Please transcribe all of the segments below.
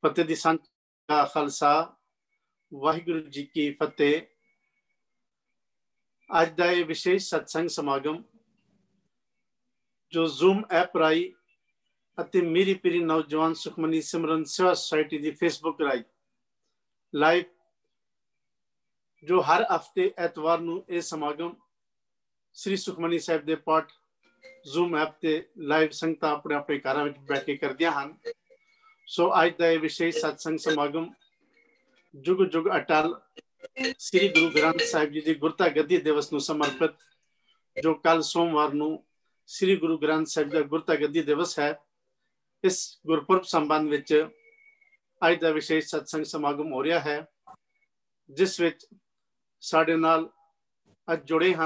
फतेह दी सांझ का खालसा वाहिगुरु जी की फतेह। अज का यह विशेष सत्संग समागम जो जूम ऐप राही ਅਤੇ ਮੀਰੀ ਪੀਰੀ नौजवान सुखमनी सिमरन सेवा सोसाइटी की फेसबुक राही लाइव जो हर हफ्ते ਐਤਵਾਰ ਨੂੰ ਇਹ ਸਮਾਗਮ श्री सुखमनी साहिब ਦੇ ਪਾਠ ਜ਼ੂਮ ਐਪ ਤੇ ਲਾਈਵ ਸੰਗਤਾਂ ਆਪਣੇ ਆਪਣੇ ਘਰਾਂ ਵਿੱਚ ਬੈਠ ਕੇ ਕਰਦੀਆਂ ਹਨ। ਸੋ ਅੱਜ ਦਾ ਇਹ ਵਿਸ਼ੇਸ਼ ਸਤਸੰਗ ਸਮਾਗਮ ਜੁਗ ਜੁਗ ਅਟਲ श्री गुरु ग्रंथ साहिब जी ਦੀ ਗੁਰਤਾ ਗੱਦੀ ਦਿਵਸ ਨੂੰ ਸਮਰਪਿਤ ਜੋ ਕੱਲ ਸੋਮਵਾਰ ਨੂੰ श्री गुरु ग्रंथ साहिब ਦਾ ਗੁਰਤਾ ਗੱਦੀ ਦਿਵਸ ਹੈ। इस गुरपुरब संबंध विच अज का विशेष सत्संग समागम हो रहा है जिस विच साडे नाल अज जुड़े हैं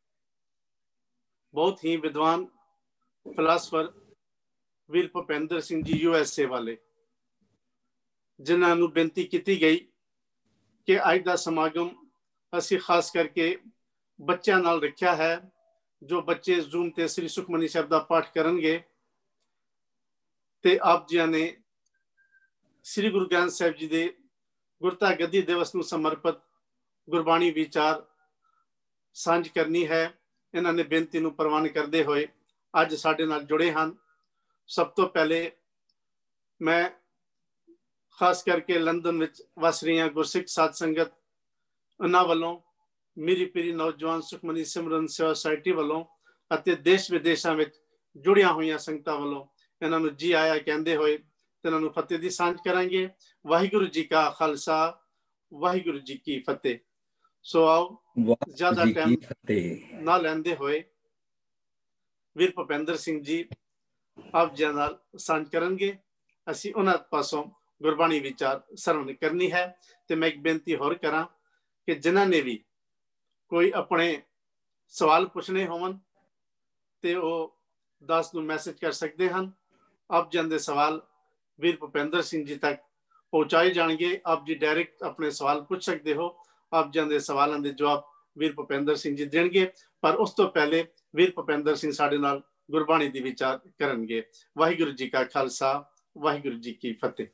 बहुत ही विद्वान फिलासफर वीर भुपेंद्र सिंह जी USA वाले, जिन्हां नूं बेनती की गई कि अज का समागम असी खास करके बच्चों नाल रखा है। जो बच्चे जूम ते श्री सुखमनी साहिब का पाठ करनगे ते आप जी ने श्री गुरु ग्रंथ साहिब जी के गुरता गद्दी दिवस को समर्पित गुरबाणी विचार सांझ करनी है। इन्होंने बेनती को प्रवान करते हुए अज साडे नाल जुड़े हैं। सब तो पहले मैं खास करके लंदन में वस रही गुरसिख साध संगत उन्हां वालों मीरी पीरी नौजवान सुखमनी सिमरन सेवा सोसाइटी वालों अते देश विदेशों में जुड़िया हुई संगतां वालों इन्हों जी आया कहते हुए इन्हों फतेह की सांझ करांगे। वाहिगुरु जी का खालसा वाहिगुरु जी की फतेह। सो आओ ज्यादा टाइम ना लेंदे हुए वीर भुपेंद्र सिंह जी आप जी नाल सांझ करनगे। असी उन्हां पासों गुरबाणी विचार सरवण करनी है। तो मैं एक बेनती होर करा कि जिन्हां ने भी कोई अपने सवाल पूछने होवन ते वो 10 नूं मैसेज कर सकते हैं। आप जी के सवाल वीर भुपेंद्र सिंह जी तक पहुँचाए जाएंगे। आप जी डायरेक्ट अपने सवाल पूछ सकते हो। आप जी के सवालों के जवाब वीर भुपेंद्र सिंह जी देंगे। पर उस तो पहले वीर भुपेंद्र सिंह साडे नाल गुरबाणी दी विचार करनगे। वाहिगुरु जी का खालसा वाहिगुरु जी की फतेह।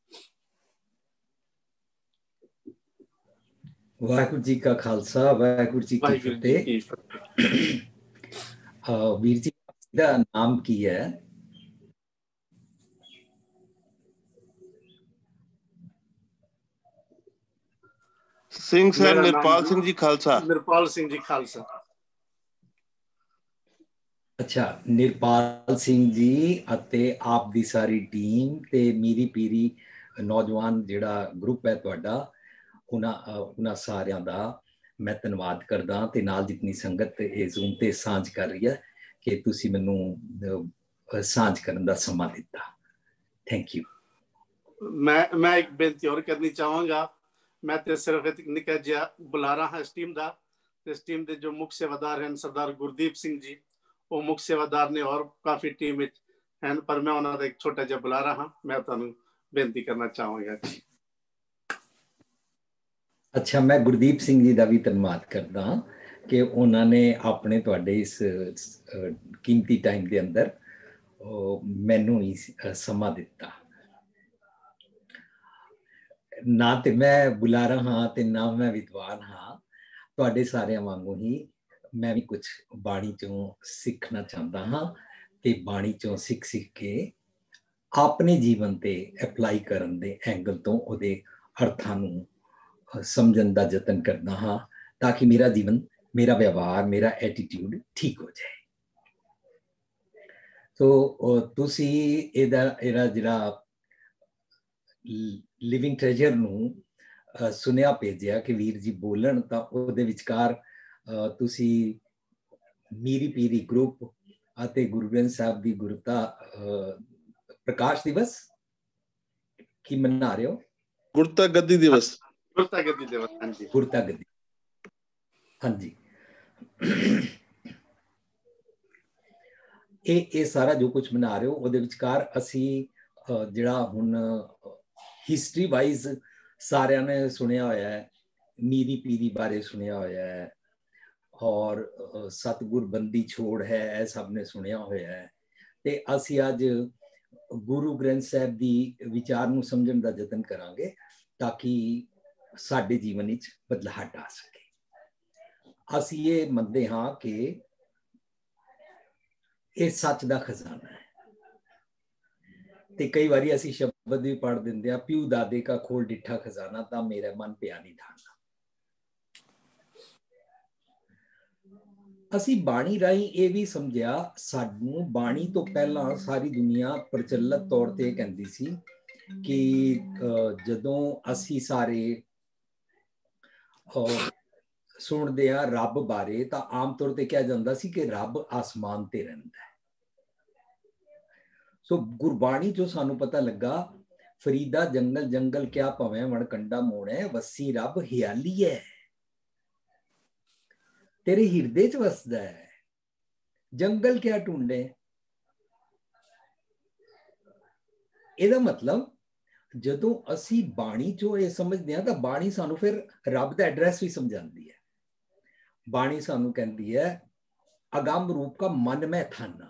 वाहिगुरु जी का खालसा वाहिगुरु जी की फतेह। वीर जी का नाम की है? सिंह साहब निरपाल सिंह जी खालसा। निरपाल सिंह जी खालसा। अच्छा, निरपाल सिंह जी अते आप दी सारी टीम ते मीरी पीरी नौजवान जिहड़ा ग्रुप है तुहाडा उन्हां सारियां दा मैं धन्नवाद करदा ते नाल जितनी संगत इस जूम ते सांझ कर रही है कि तुसी मैनू सांझ करन दा समा दिता। Thank you. मैं एक बेनती और करनी चाहांगा। मैं तो सिर्फ एक निक्का जिहा बुलारा हाँ इस टीम का। इस टीम के जो मुख्य सेवादार हैं सरदार गुरदीप सिंह जी, वो मुख्य सेवादार ने और काफ़ी टीम हैं, पर मैं उन्होंने एक छोटा जिहा बुलारा हाँ। मैं तुहानू बेनती करना चाहांगा जी। अच्छा, मैं गुरदीप सिंह जी का भी धन्यवाद करदा कि उन्होंने अपने तुहाडे इस कीमती टाइम के अंदर मैनू समा दिता। ना तो मैं बुलारा हाँ ते ना मैं विद्वान हाँ, तुहाडे सारियां वांगू ही मैं भी कुछ बाणी चों सीखना चाहता हाँ ते बाणी चों सीख के अपने जीवन ते अप्लाई करन दे एंगल तो उहदे अर्थां नूं समझण दा यतन करना हाँ ताकि मेरा जीवन मेरा व्यवहार मेरा एटीट्यूड ठीक हो जाए। तो तुसी इहदा जिहड़ा लिविंग ट्रेजर नूं सुनिया भेजिया कि वीर जी बोलन तां उहदे विचकार तुसी मीरी पीरी ग्रुप अते गुरु ग्रंथ साहिब दी गुरता प्रकाश दिवस की मना रहे हो? गुरता गद्दी दिवस। गुरता गद्दी दिवस, हाँ जी। गुरता गद्दी, हाँ जी। ये सारा जो कुछ मना रहे हो उहदे विचकार असी जिहड़ा हुण हिस्टरी वाइज सारियां ने सुनिया होया है, मीरी पीरी बारे सुनिया होया है और सतगुर बंदी छोड़ है, सब ने सुनिया होया है। ते असी अज ਗੁਰੂ ਗ੍ਰੰਥ ਸਾਹਿਬ ਦੀ ਵਿਚਾਰ ਨੂੰ ਸਮਝਣ ਦਾ ਯਤਨ ਕਰਾਂਗੇ ਤਾਂ ਕਿ ਸਾਡੇ ਜੀਵਨ ਵਿੱਚ ਬਦਲਾਹਟ ਆ ਸਕੇ। ਅਸੀਂ ਇਹ ਮੰਨਦੇ ਹਾਂ ਕਿ ਇਹ ਸੱਚ ਦਾ ਖਜ਼ਾਨਾ ਹੈ, ਤੇ ਕਈ ਵਾਰੀ ਅਸੀਂ ਸ਼ਬਦ ਵੀ ਪੜ੍ਹ ਦਿੰਦੇ ਆ, ਪਿਉ ਦਾਦੇ ਕਾ ਖੋਲ ਡਿੱਠਾ ਖਜ਼ਾਨਾ ਤਾਂ ਮੇਰਾ ਮਨ ਪਿਆ ਨਹੀਂ ਧਾਰਨਾ। ਅਸੀਂ ਬਾਣੀ ਰਾਹੀਂ ਇਹ ਵੀ ਸਮਝਿਆ, ਸਾਨੂੰ ਬਾਣੀ ਤੋਂ ਪਹਿਲਾਂ ਸਾਰੀ ਦੁਨੀਆ ਪ੍ਰਚਲਿਤ ਤੌਰ ਤੇ ਕਹਿੰਦੀ ਸੀ ਕਿ ਜਦੋਂ ਅਸੀਂ ਸਾਰੇ ਸੁਣਦੇ ਆ ਰੱਬ ਬਾਰੇ ਤਾਂ ਆਮ ਤੌਰ ਤੇ ਕਿਹਾ ਜਾਂਦਾ ਸੀ ਕਿ ਰੱਬ ਆਸਮਾਨ ਤੇ ਰਹਿੰਦਾ ਹੈ। ਸੋ ਗੁਰਬਾਣੀ ਚੋਂ ਸਾਨੂੰ ਪਤਾ ਲੱਗਾ, ਫਰੀਦਾ ਜੰਗਲ ਜੰਗਲ ਕਿਆ ਭਵੇਂ ਵਣਕੰਡਾ ਮੋੜੈ, ਵਸੀ ਰੱਬ ਹਿਆਲੀ ਹੈ, ਤੇਰੇ ਹਿਰਦੇ ਚ ਵਸਦਾ ਹੈ, ਜੰਗਲ ਕਿਆ ਢੂੰਡੇ। ਇਹਦਾ ਮਤਲਬ ਜਦੋਂ ਅਸੀਂ ਬਾਣੀ ਚੋਂ ਇਹ ਸਮਝਦੇ ਹਾਂ ਤਾਂ ਬਾਣੀ ਸਾਨੂੰ ਫਿਰ ਰੱਬ ਦਾ ਐਡਰੈਸ ਵੀ ਸਮਝਾਉਂਦੀ ਹੈ। ਬਾਣੀ ਸਾਨੂੰ ਕਹਿੰਦੀ ਹੈ ਅਗੰਮ ਰੂਪ ਕਾ ਮਨ ਮੈਂ ਥਾਨਾ।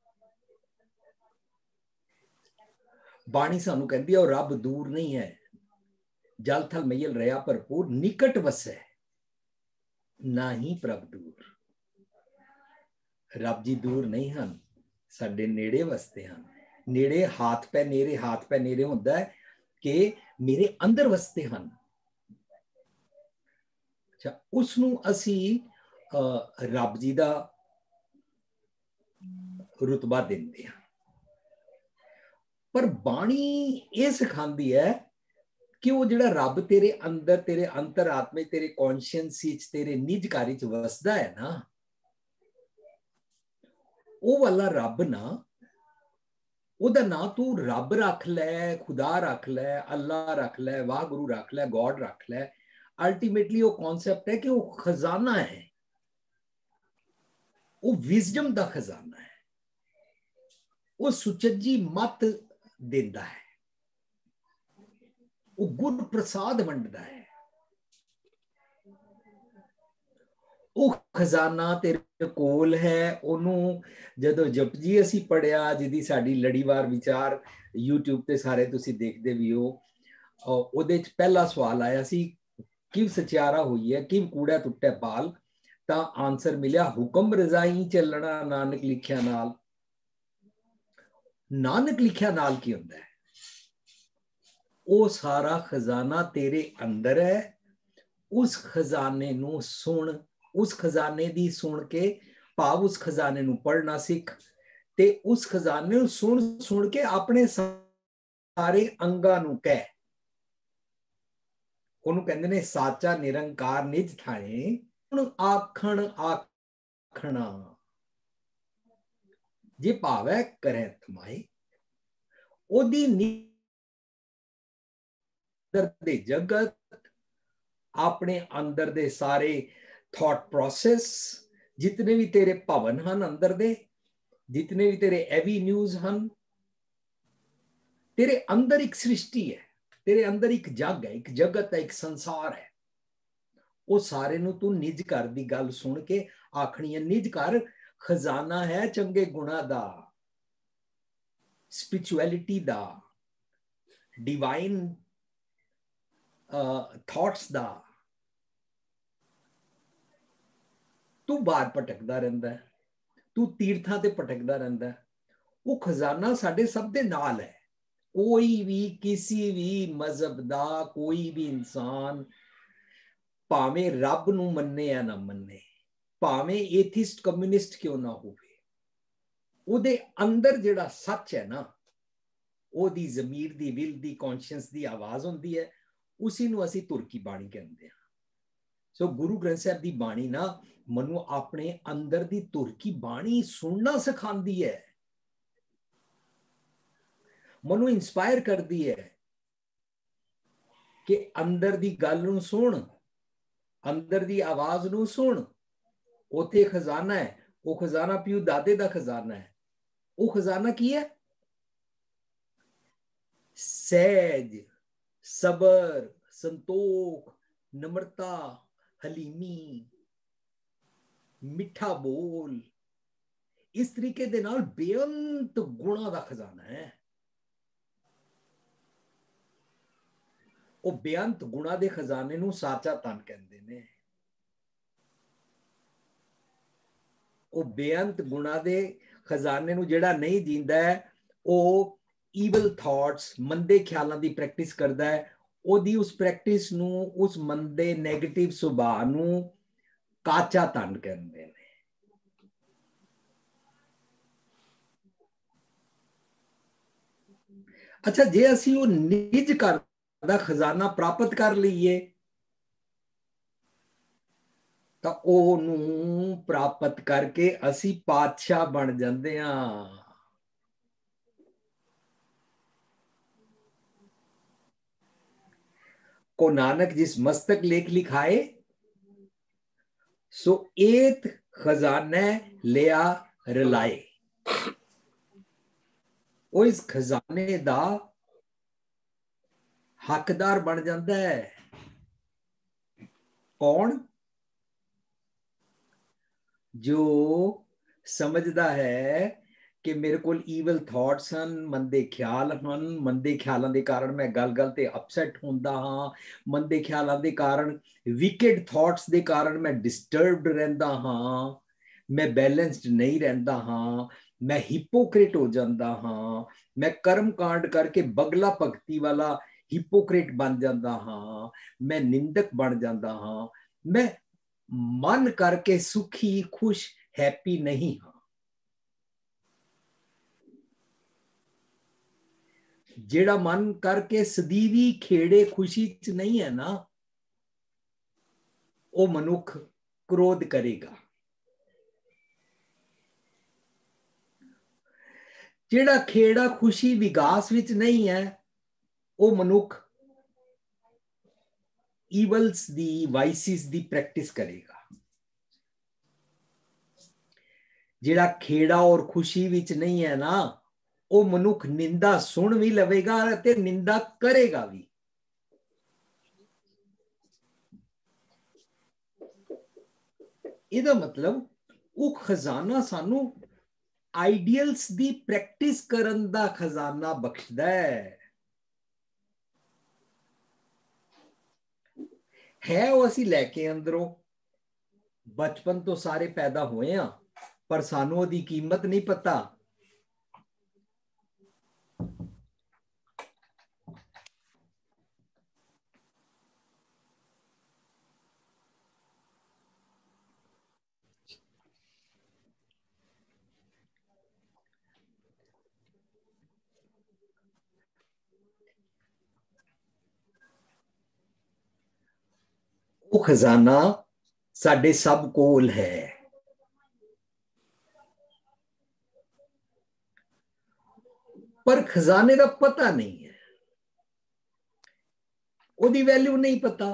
ਬਾਣੀ ਸਾਨੂੰ ਕਹਿੰਦੀ ਹੈ ਉਹ ਰੱਬ ਦੂਰ ਨਹੀਂ ਹੈ, ਜਲ ਥਲ ਮਈਲ ਰਿਹਾ ਭਰਪੂਰ, ਨਿਕਟ ਵਸੈ ਨਾ ਹੀ ਪ੍ਰਭ ਦੂਰ। ਰੱਬ ਜੀ ਦੂਰ ਨਹੀਂ ਹਨ, ਸਾਡੇ ਨੇੜੇ ਵਸਦੇ ਹਨ। ਨੇੜੇ ਹੱਥ ਪੈ ਨੇੜੇ, ਹੱਥ ਪੈ ਨੇੜੇ ਹੁੰਦਾ ਹੈ ਕਿ ਮੇਰੇ ਅੰਦਰ ਵਸਦੇ ਹਨ। ਅੱਛਾ, ਉਸ ਨੂੰ ਅਸੀਂ ਰੱਬ ਜੀ ਦਾ ਰੁਤਬਾ ਦਿੰਦੇ ਹਾਂ। ਪਰ ਬਾਣੀ ਇਹ ਸਿਖਾਉਂਦੀ ਹੈ ਕਿ ਉਹ ਜਿਹੜਾ ਰੱਬ ਤੇਰੇ ਅੰਦਰ, ਤੇਰੇ ਅੰਤਰ-ਆਤਮੇ, ਤੇਰੇ ਕੌਨਸ਼ੀਅੰਸ ਵਿੱਚ, ਤੇਰੇ ਨਿਜ ਘਰ ਵਿੱਚ ਵਸਦਾ ਹੈ ਨਾ, ਉਹ ਵਾਲਾ ਰੱਬ ਨਾ, ਉਹਦਾ ਨਾਂ ਤੂੰ ਰੱਬ ਰੱਖ ਲੈ, ਖੁਦਾ ਰੱਖ ਲੈ, ਅੱਲਾ ਰੱਖ ਲੈ, ਵਾਹਿਗੁਰੂ ਰੱਖ ਲੈ, ਗੋਡ ਰੱਖ ਲੈ। ਅਲਟੀਮੇਟਲੀ ਉਹ ਕਨਸੈਪਟ ਹੈ ਕਿ ਉਹ ਖਜ਼ਾਨਾ ਹੈ, ਉਹ ਵਿਜ਼ਡਮ ਦਾ ਖਜ਼ਾਨਾ ਹੈ, ਉਹ ਸੁਚੱਜੀ ਮੱਤ ਦਿੰਦਾ ਹੈ, ਉਹ ਗੁਰ ਪ੍ਰਸਾਦ ਵੰਡਦਾ ਹੈ। ਉਹ ਖਜ਼ਾਨਾ ਤੇਰੇ ਕੋਲ ਹੈ। ਉਹਨੂੰ ਜਦੋਂ ਜਪਜੀ ਅਸੀਂ ਪੜ੍ਹਿਆ, ਜਿਹਦੀ ਸਾਡੀ ਲੜੀਵਾਰ ਵਿਚਾਰ YouTube ਤੇ ਸਾਰੇ ਤੁਸੀਂ ਦੇਖਦੇ ਵੀ ਹੋ, ਉਹਦੇ ਚ ਪਹਿਲਾ ਸਵਾਲ ਆਇਆ ਸੀ ਕਿਵ ਸਚਿਆਰਾ ਹੋਈ ਹੈ, ਕਿਵ ਕੂੜਾ ਟੁੱਟੇ ਪਾਲ, ਤਾਂ ਆਨਸਰ ਮਿਲਿਆ ਹੁਕਮ ਰਜ਼ਾਈ ਚੱਲਣਾ ਨਾਨਕ ਲਿਖਿਆ ਨਾਲ। ਨਾਨਕ ਲਿਖਿਆ ਨਾਲ ਕੀ ਹੁੰਦਾ ਹੈ? ਉਹ ਸਾਰਾ ਖਜ਼ਾਨਾ ਤੇਰੇ ਅੰਦਰ ਹੈ। ਉਸ ਖਜ਼ਾਨੇ ਨੂੰ ਸੁਣ, ਉਸ ਖਜ਼ਾਨੇ ਦੀ ਸੁਣ ਕੇ, ਭਾਵ ਉਸ ਖਜ਼ਾਨੇ ਨੂੰ ਪੜ੍ਹਨਾ ਸਿੱਖ, ਤੇ ਉਸ ਖਜ਼ਾਨੇ ਨੂੰ ਸੁਣ ਕੇ ਆਪਣੇ ਸਾਰੇ ਅੰਗਾਂ ਨੂੰ ਕਹਿ। ਉਹਨੂੰ ਕਹਿੰਦੇ ਨੇ ਸਾਚਾ ਨਿਰੰਕਾਰ ਨਿਜ ਥਾਏ, ਹੁਣ ਆਖਣਾ ਜੇ ਭਾਵੈ ਕਰੇ ਤੁਮਾਏ। ਉਹਦੀ ਅੰਦਰ ਦੇ ਜਗਤ, ਆਪਣੇ ਅੰਦਰ ਦੇ ਸਾਰੇ ਥਾਟ ਪ੍ਰੋਸੈਸ, ਜਿਤਨੇ ਵੀ ਤੇਰੇ ਭਵਨ ਹਨ ਅੰਦਰ ਦੇ, ਜਿਤਨੇ ਵੀ ਤੇਰੇ ਐਵੀਨਿਊਜ਼ ਹਨ, ਤੇਰੇ ਅੰਦਰ ਇੱਕ ਸ੍ਰਿਸ਼ਟੀ ਹੈ, ਤੇਰੇ ਅੰਦਰ ਇੱਕ ਜਗ ਹੈ, ਇੱਕ ਜਗਤ ਹੈ, ਇੱਕ ਸੰਸਾਰ ਹੈ। ਉਹ ਸਾਰੇ ਨੂੰ ਤੂੰ ਨਿਜ ਘਰ ਦੀ ਗੱਲ ਸੁਣ ਕੇ ਆਖਣੀ ਹੈ। ਨਿਜ ਘਰ ਖਜ਼ਾਨਾ ਹੈ ਚੰਗੇ ਗੁਣਾ ਦਾ, ਸਪਿਰਿਚੁਅਲਿਟੀ ਦਾ, ਡਿਵਾਈਨ ਥਾਟਸ ਦਾ। ਤੂੰ ਬਾਹਰ ਭਟਕਦਾ ਰਹਿੰਦਾ ਹੈ, ਤੂੰ ਤੀਰਥਾਂ ਤੇ ਭਟਕਦਾ ਰਹਿੰਦਾ ਹੈ। ਉਹ ਖਜ਼ਾਨਾ ਸਾਡੇ ਸਭ ਦੇ ਨਾਲ ਹੈ। ਕੋਈ ਵੀ ਕਿਸੇ ਵੀ ਮਜ਼ਹਬ ਦਾ ਕੋਈ ਵੀ ਇਨਸਾਨ, ਭਾਵੇਂ ਰੱਬ ਨੂੰ ਮੰਨੇ ਜਾਂ ਨਾ ਮੰਨੇ, ਭਾਵੇਂ ਏਥਿਸਟ ਕਮਿਊਨਿਸਟ ਕਿਉਂ ਨਾ ਹੋਵੇ, ਉਹਦੇ ਅੰਦਰ ਜਿਹੜਾ ਸੱਚ ਹੈ ਨਾ, ਉਹਦੀ ਜ਼ਮੀਰ ਦੀ, ਵਿਲ ਦੀ, ਕੌਨਸ਼ੀਅੰਸ ਦੀ ਆਵਾਜ਼ ਹੁੰਦੀ ਹੈ। ਉਸੇ ਨੂੰ ਅਸੀਂ ਧੁਰ ਕੀ ਬਾਣੀ ਕਹਿੰਦੇ ਹਾਂ। ਸੋ ਗੁਰੂ ਗ੍ਰੰਥ ਸਾਹਿਬ ਦੀ ਬਾਣੀ ਨਾ ਮੈਨੂੰ ਆਪਣੇ ਅੰਦਰ ਦੀ ਧੁਰ ਕੀ ਬਾਣੀ ਸੁਣਨਾ ਸਿਖਾਉਂਦੀ ਹੈ, ਮੈਨੂੰ ਇੰਸਪਾਇਰ ਕਰਦੀ ਹੈ ਕਿ ਅੰਦਰ ਦੀ ਗੱਲ ਨੂੰ ਸੁਣ, ਅੰਦਰ ਦੀ ਆਵਾਜ਼ ਨੂੰ ਸੁਣ। ਉੱਥੇ ਖਜ਼ਾਨਾ ਹੈ। ਉਹ ਖਜ਼ਾਨਾ ਪਿਓ ਦਾਦੇ ਦਾ ਖਜ਼ਾਨਾ ਹੈ। ਉਹ ਖਜ਼ਾਨਾ ਕੀ ਹੈ? ਸਹਿਜ, ਸਬਰ, ਸੰਤੋਖ, ਨਮਰਤਾ, ਹਲੀਮੀ, ਮਿੱਠਾ ਬੋਲ, ਇਸ ਤਰੀਕੇ ਦੇ ਨਾਲ ਬੇਅੰਤ ਗੁਣਾਂ ਦਾ ਖਜ਼ਾਨਾ ਹੈ। ਉਹ ਬੇਅੰਤ ਗੁਣਾ ਦੇ ਖਜ਼ਾਨੇ ਨੂੰ ਸਾਚਾ ਧਨ ਕਹਿੰਦੇ ਨੇ। ਉਹ ਬੇਅੰਤ ਗੁਣਾ ਦੇ ਖਜ਼ਾਨੇ ਨੂੰ ਜਿਹੜਾ ਨਹੀਂ ਜੀਂਦਾ ਹੈ, ਉਹ ਈਵਲ ਥਾਟਸ, ਮੰਦੇ ਖਿਆਲਾਂ ਦੀ ਪ੍ਰੈਕਟਿਸ ਕਰਦਾ ਹੈ। ਉਹਦੀ ਉਸ ਪ੍ਰੈਕਟਿਸ ਨੂੰ, ਉਸ ਮੰਦੇ ਨੈਗੇਟਿਵ ਸੁਭਾਅ ਨੂੰ ਕਾਚਾ ਧਨ ਕਹਿੰਦੇ ਨੇ। ਅੱਛਾ, ਜੇ ਅਸੀਂ ਉਹ ਨਿਜ ਘਰ ਦਾ ਖਜ਼ਾਨਾ ਪ੍ਰਾਪਤ ਕਰ ਲਈਏ ਤਾਂ ਉਹਨੂੰ ਪ੍ਰਾਪਤ ਕਰਕੇ ਅਸੀਂ ਪਾਤਸ਼ਾਹ ਬਣ ਜਾਂਦੇ ਹਾਂ। को नानक जिस मस्तक लेख लिखाए, सो एत खजाने लिया रलाए। वो इस खजाने दा हकदार बन जाता है। कौन? जो समझदा है कि मेरे को ईवल थॉट्स हैं, मंदे ख्याल हैं, मंदे ख्यालों के कारण मैं गल ते अपसैट होंदा हाँ, मंदे ख्यालों के कारण, विकेड थॉट्स के कारण मैं डिस्टर्ब्ड रहंदा हाँ, मैं बैलेंस्ड नहीं रहंदा हाँ, मैं हिपोक्रेट हो जाता हाँ, मैं कर्म कांड करके बगला भगती वाला हिपोक्रेट बन जाता हाँ, मैं निंदक बन जाता हाँ, मैं मन करके सुखी खुश हैप्पी नहीं हाँ। जेड़ा मन करके सदीवी खेड़े खुशी च नहीं है ना, वो मनुख क्रोध करेगा। जेड़ा खेड़ा खुशी विकास विच नहीं है, वो मनुख ईवल्स दी, वाइसिस दी प्रैक्टिस करेगा। जेड़ा खेड़ा और खुशी विच नहीं है ना, वो मनुख निंदा सुन भी लवेगा ते निंदा करेगा भी। इहदा मतलब वो खजाना सानू आइडियल्स दी प्रैक्टिस करन दा खजाना बख्शदा है वो असी लैके अंदरों बचपन तो सारे पैदा हुए हैं, पर सानू ओदी कीमत नहीं पता। वो खजाना साडे सब कोल है, पर खजाने का पता नहीं है, ओदी वैल्यू नहीं पता।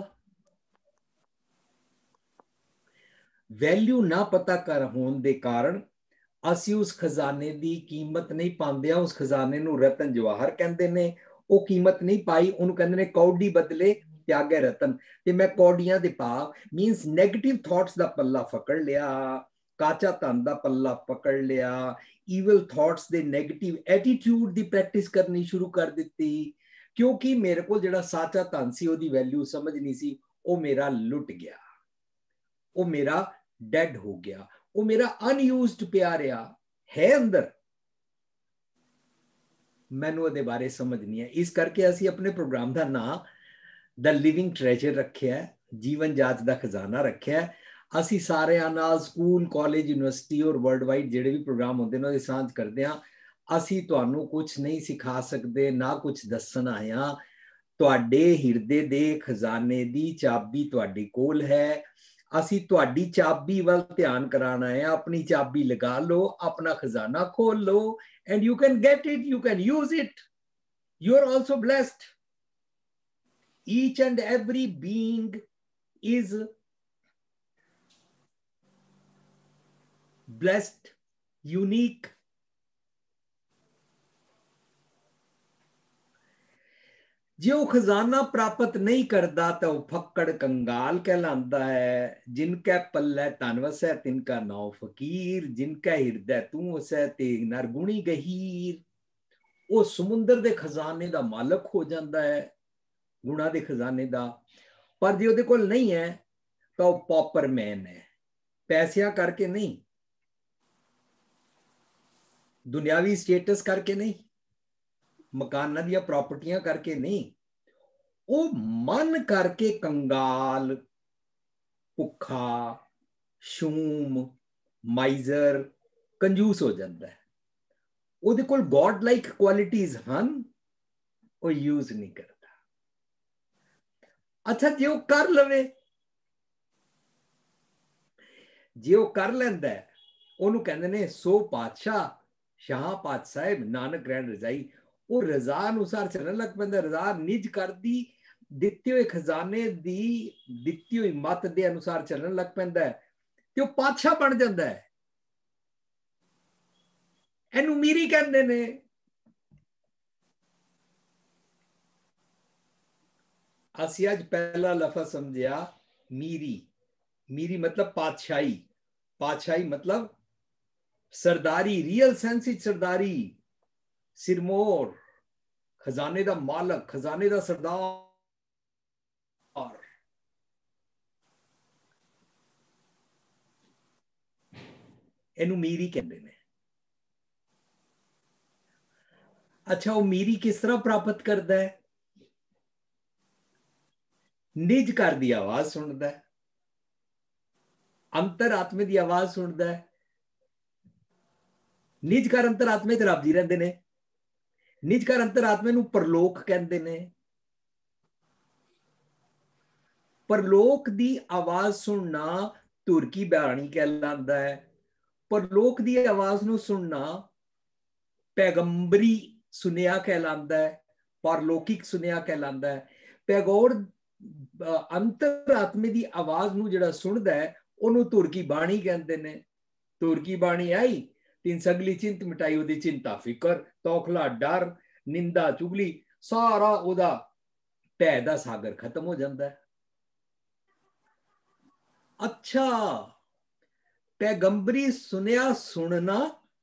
वैल्यू ना पता कर होने के कारण असी उस खजाने की कीमत नहीं पाते। उस खजाने नूं रतन जवाहर कहते ने। वो कीमत नहीं पाई, उन्होंने कहते ने कौडी बदले त्यागे रतन। ते मैं कौडियां दे भाव मीनस नैगेटिव थॉट्स दा पल्ला पकड़ लिया, काचा धन दा पल्ला पकड़ लिया, ईवल थॉट्स दे नैगेटिव एटीट्यूड दी प्रैक्टिस करनी शुरू कर दी, क्योंकि मेरे को जिहड़ा साचा धन सी ओदी वैल्यू समझ नहीं सी। वो मेरा लुट गया, वो मेरा डेड हो गया, वो मेरा अनयूज्ड पिया रहा है अंदर, मैनू उहदे बारे समझ नहीं है। इस करके असी अपने प्रोग्राम का नाम द लिविंग ट्रेजर रखिया है, जीवन जाच का खजाना रखिया है। असी सारे नाल स्कूल कॉलेज यूनिवर्सिटी और वर्ल्ड वाइड जिहड़े भी प्रोग्राम होंदे ने उहदी सांझ करदे हां। असी तुहानू कुछ नहीं सिखा सकते, ना कुछ दस्सण आए हां। तुहाडे हिरदे दे खजाने दी चाबी तुहाडे कोल है। असी तुहाडी चाबी वाल ध्यान कराना है। अपनी चाबी लगा लो, अपना खजाना खोल लो, and you can get it, you can use it. You are also blessed. Each and every being is blessed, unique. जो खजाना प्राप्त नहीं करता तो फक्कड़ कंगाल कहलाता है। जिनका पल्ले तन वसै तिनका नाव फकीर, जिनका हिरदे तू वसै ते नरगुणी गहीर। वो समुंदर दे खजाने का मालक हो जाता है। ਗੁਣਾ ਦੇ ਖਜ਼ਾਨੇ ਦਾ। ਪਰ ਜੇ ਉਹਦੇ ਕੋਲ ਨਹੀਂ ਹੈ ਤਾਂ ਉਹ ਪੌਪਰਮੈਨ ਹੈ, ਪੈਸਿਆਂ ਕਰਕੇ ਨਹੀਂ, ਦੁਨਿਆਵੀ ਸਟੇਟਸ ਕਰਕੇ ਨਹੀਂ, ਮਕਾਨਾਂ ਦੀਆਂ ਪ੍ਰਾਪਰਟੀਆਂ ਕਰਕੇ ਨਹੀਂ, ਉਹ ਮਨ ਕਰਕੇ ਕੰਗਾਲ, ਭੁੱਖਾ, ਸ਼ੂਮ, ਮਾਈਜ਼ਰ, ਕੰਜੂਸ ਹੋ ਜਾਂਦਾ ਹੈ। ਉਹਦੇ ਕੋਲ ਗॉड ਲਾਈਕ ਕੁਆਲਿਟੀਜ਼ ਹਨ, ਉਹ ਯੂਜ਼ ਨਹੀਂ ਕਰਦਾ। ਅੱਛਾ, ਜੇ ਉਹ ਕਰ ਲਵੇ, ਜੇ ਉਹ ਕਰ ਲੈਂਦਾ, ਉਹਨੂੰ ਕਹਿੰਦੇ ਨੇ ਸੋ ਪਾਤਸ਼ਾਹ ਸ਼ਾਹ ਪਾਤ ਸਾਹਿਬ ਨਾਨਕ ਰਹਿਣ ਰਜ਼ਾਈ। ਉਹ ਰਜ਼ਾ ਅਨੁਸਾਰ ਚੱਲਣ ਲੱਗ ਪੈਂਦਾ, ਰਜ਼ਾ ਨਿਜ ਕਰਦੀ ਦਿੱਤੇ ਹੋਏ ਖਜ਼ਾਨੇ ਦੀ ਦਿੱਤੀ ਹੋਈ ਮੱਤ ਦੇ ਅਨੁਸਾਰ ਚੱਲਣ ਲੱਗ ਪੈਂਦਾ ਤੇ ਉਹ ਪਾਤਸ਼ਾਹ ਬਣ ਜਾਂਦਾ ਹੈ। ਇਹਨੂੰ ਮੀਰੀ ਕਹਿੰਦੇ ਨੇ। ਅਸੀਂ ਅੱਜ ਪਹਿਲਾ ਲਫ਼ਜ਼ ਸਮਝਿਆ ਮੀਰੀ। ਮੀਰੀ ਮਤਲਬ ਪਾਤਸ਼ਾਹੀ। ਪਾਤਸ਼ਾਹੀ ਮਤਲਬ ਸਰਦਾਰੀ, ਰੀਅਲ ਸੈਂਸ ਵਿੱਚ ਸਰਦਾਰੀ, ਸਿਰਮੌਰ, ਖਜ਼ਾਨੇ ਦਾ ਮਾਲਕ, ਖਜ਼ਾਨੇ ਦਾ ਸਰਦਾਰ। ਇਹਨੂੰ ਮੀਰੀ ਕਹਿੰਦੇ ਨੇ। ਅੱਛਾ, ਉਹ ਮੀਰੀ ਕਿਸ ਤਰ੍ਹਾਂ ਪ੍ਰਾਪਤ ਕਰਦਾ ਹੈ? ਨਿਜ ਘਰ ਦੀ ਆਵਾਜ਼ ਸੁਣਦਾ ਹੈ, ਅੰਤਰ-ਆਤਮੇ ਦੀ ਆਵਾਜ਼ ਸੁਣਦਾ ਹੈ। ਨਿਜ ਘਰ ਅੰਤਰ-ਆਤਮੇ ਤੇ ਰੱਬ ਜੀ ਰਹਿੰਦੇ ਨੇ। ਨਿਜ ਘਰ ਅੰਤਰ-ਆਤਮੇ ਨੂੰ ਪਰਲੋਕ ਕਹਿੰਦੇ ਨੇ। ਪਰਲੋਕ ਦੀ ਆਵਾਜ਼ ਸੁਣਨਾ ਧੁਰ ਕੀ ਬਾਣੀ ਕਹਿਲਾਂਦਾ ਹੈ। ਪਰਲੋਕ ਦੀ ਆਵਾਜ਼ ਨੂੰ ਸੁਣਨਾ ਪੈਗੰਬਰੀ ਸੁਨੇਹਾ ਕਹਿਲਾਂਦਾ ਹੈ, ਪਰਲੌਕਿਕ ਸੁਨੇਹਾ ਕਹਿਲਾਂਦਾ ਹੈ। ਪੈਗੌਰ ਅੰਤਰ-ਆਤਮੇ ਦੀ ਆਵਾਜ਼ ਨੂੰ ਜਿਹੜਾ ਸੁਣਦਾ ਹੈ ਉਹਨੂੰ ਧੁਰ ਕੀ ਬਾਣੀ ਕਹਿੰਦੇ ਨੇ। ਧੁਰ ਕੀ ਬਾਣੀ ਆਈ, ਤਿੰਨ ਸਗਲੀ ਚਿੰਤ ਮਿਟਾਈ, ਉਹਦੀ ਚਿੰਤਾ ਫਿਕਰ, ਤੌਖਲਾ ਡਰ, ਨਿੰਦਾ ਚੁਗਲੀ, ਸਾਰਾ ਉਹਦਾ ਭੈ ਦਾ ਸਾਗਰ ਖਤਮ ਹੋ ਜਾਂਦਾ ਹੈ। ਅੱਛਾ, ਪੈਗੰਬਰੀ ਸੁਨੇਹਾ ਸੁਣਨਾ,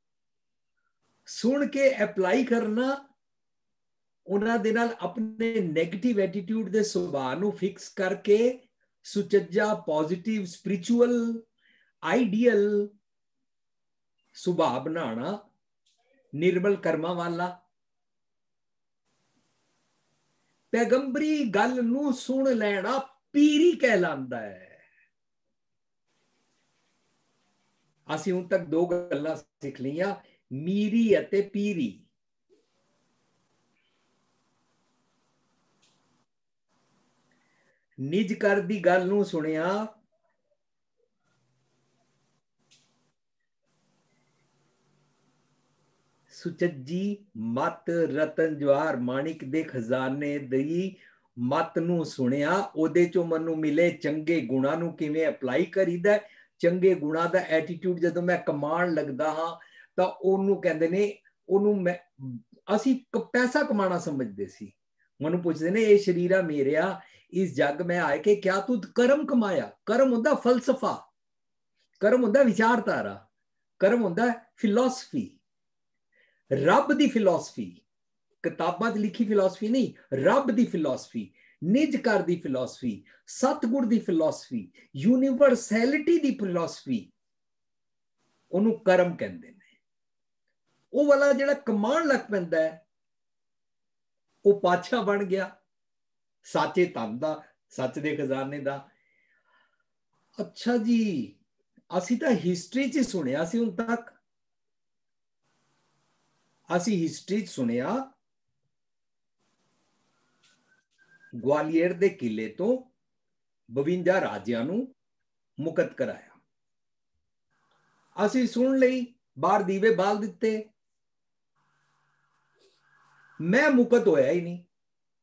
ਸੁਣ ਕੇ ਅਪਲਾਈ ਕਰਨਾ, ਉਹਨਾਂ ਦੇ ਨਾਲ ਆਪਣੇ ਨੈਗੇਟਿਵ ਐਟੀਟਿਊਡ ਦੇ ਸੁਭਾਅ ਨੂੰ ਫਿਕਸ ਕਰਕੇ ਸੁਚੱਜਾ, ਪੋਜ਼ਿਟਿਵ, ਸਪਿਰਿਚੁਅਲ, ਆਈਡੀਅਲ ਸੁਭਾਅ ਬਣਾਉਣਾ, ਨਿਰਮਲ ਕਰਮਾਂ ਵਾਲਾ। ਪੈਗੰਬਰੀ ਗੱਲ ਨੂੰ ਸੁਣ ਲੈਣਾ ਪੀਰੀ ਕਹਿਲਾਂਦਾ ਹੈ। ਅਸੀਂ ਹੁਣ ਤੱਕ ਦੋ ਗੱਲਾਂ ਸਿੱਖ ਲਈਆਂ, ਮੀਰੀ ਅਤੇ ਪੀਰੀ। ਨਿਜ ਘਰ ਦੀ ਗੱਲ ਨੂੰ ਸੁਣਿਆ, ਸੁਚੱਜੀ ਮੱਤ, ਰਤਨ ਜਵਾਹਰ ਮਾਣਿਕ ਦੇ ਖਜ਼ਾਨੇ ਦੀ ਮੱਤ ਨੂੰ ਸੁਣਿਆ, ਉਹਦੇ ਚੋਂ ਮੈਨੂੰ ਮਿਲੇ ਚੰਗੇ ਗੁਣਾਂ ਨੂੰ ਕਿਵੇਂ ਅਪਲਾਈ ਕਰੀਦਾ। ਚੰਗੇ ਗੁਣਾਂ ਦਾ ਐਟੀਟਿਊਡ ਜਦੋਂ ਮੈਂ ਕਮਾਉਣ ਲੱਗਦਾ ਹਾਂ ਤਾਂ ਉਹਨੂੰ ਕਹਿੰਦੇ ਨੇ, ਉਹਨੂੰ ਅਸੀਂ ਪੈਸਾ ਕਮਾਉਣਾ ਸਮਝਦੇ ਸੀ। ਮੈਨੂੰ ਪੁੱਛਦੇ ਨੇ, ਇਹ ਸ਼ਰੀਰਾ ਮੇਰਿਆ, ਇਸ ਜੱਗ ਮੈਂ ਆਏ ਕਿ ਕਿਆ ਤੂੰ ਕਰਮ ਕਮਾਇਆ? ਕਰਮ ਹੁੰਦਾ ਫਲਸਫਾ, ਕਰਮ ਹੁੰਦਾ ਵਿਚਾਰਧਾਰਾ, ਕਰਮ ਹੁੰਦਾ ਫਿਲਾਸਫੀ, ਰੱਬ ਦੀ ਫਿਲਾਸਫੀ, ਕਿਤਾਬਾਂ 'ਚ ਲਿਖੀ ਫਿਲਾਸਫੀ ਨਹੀਂ, ਰੱਬ ਦੀ ਫਿਲਾਸਫੀ, ਨਿਜ ਘਰ ਦੀ ਫਿਲਾਸਫੀ, ਸਤਿਗੁਰ ਦੀ ਫਿਲਾਸਫੀ, ਯੂਨੀਵਰਸੈਲਿਟੀ ਦੀ ਫਿਲਾਸਫੀ, ਉਹਨੂੰ ਕਰਮ ਕਹਿੰਦੇ ਨੇ। ਉਹ ਵਾਲਾ ਜਿਹੜਾ ਕਮਾਉਣ ਲੱਗ ਪੈਂਦਾ ਹੈ ਉਹ ਪਾਤਸ਼ਾਹ ਬਣ ਗਿਆ, ਸਾਚੇ ਧਨ ਦਾ, ਸੱਚ ਦੇ ਖਜ਼ਾਨੇ ਦਾ। ਅੱਛਾ ਜੀ, ਅਸੀਂ ਤਾਂ ਹਿਸਟਰੀ 'ਚ ਸੁਣਿਆ ਸੀ ਹੁਣ ਤੱਕ। ਅਸੀਂ ਹਿਸਟਰੀ 'ਚ ਸੁਣਿਆ ਗਵਾਲੀਅਰ ਦੇ ਕਿਲੇ ਤੋਂ 52 ਰਾਜਿਆਂ ਨੂੰ ਮੁਕਤ ਕਰਾਇਆ। ਅਸੀਂ ਸੁਣ ਲਈ, ਬਾਹਰ ਦੀਵੇ ਬਾਲ ਦਿੱਤੇ, ਮੈਂ ਮੁਕਤ ਹੋਇਆ ਹੀ ਨਹੀਂ।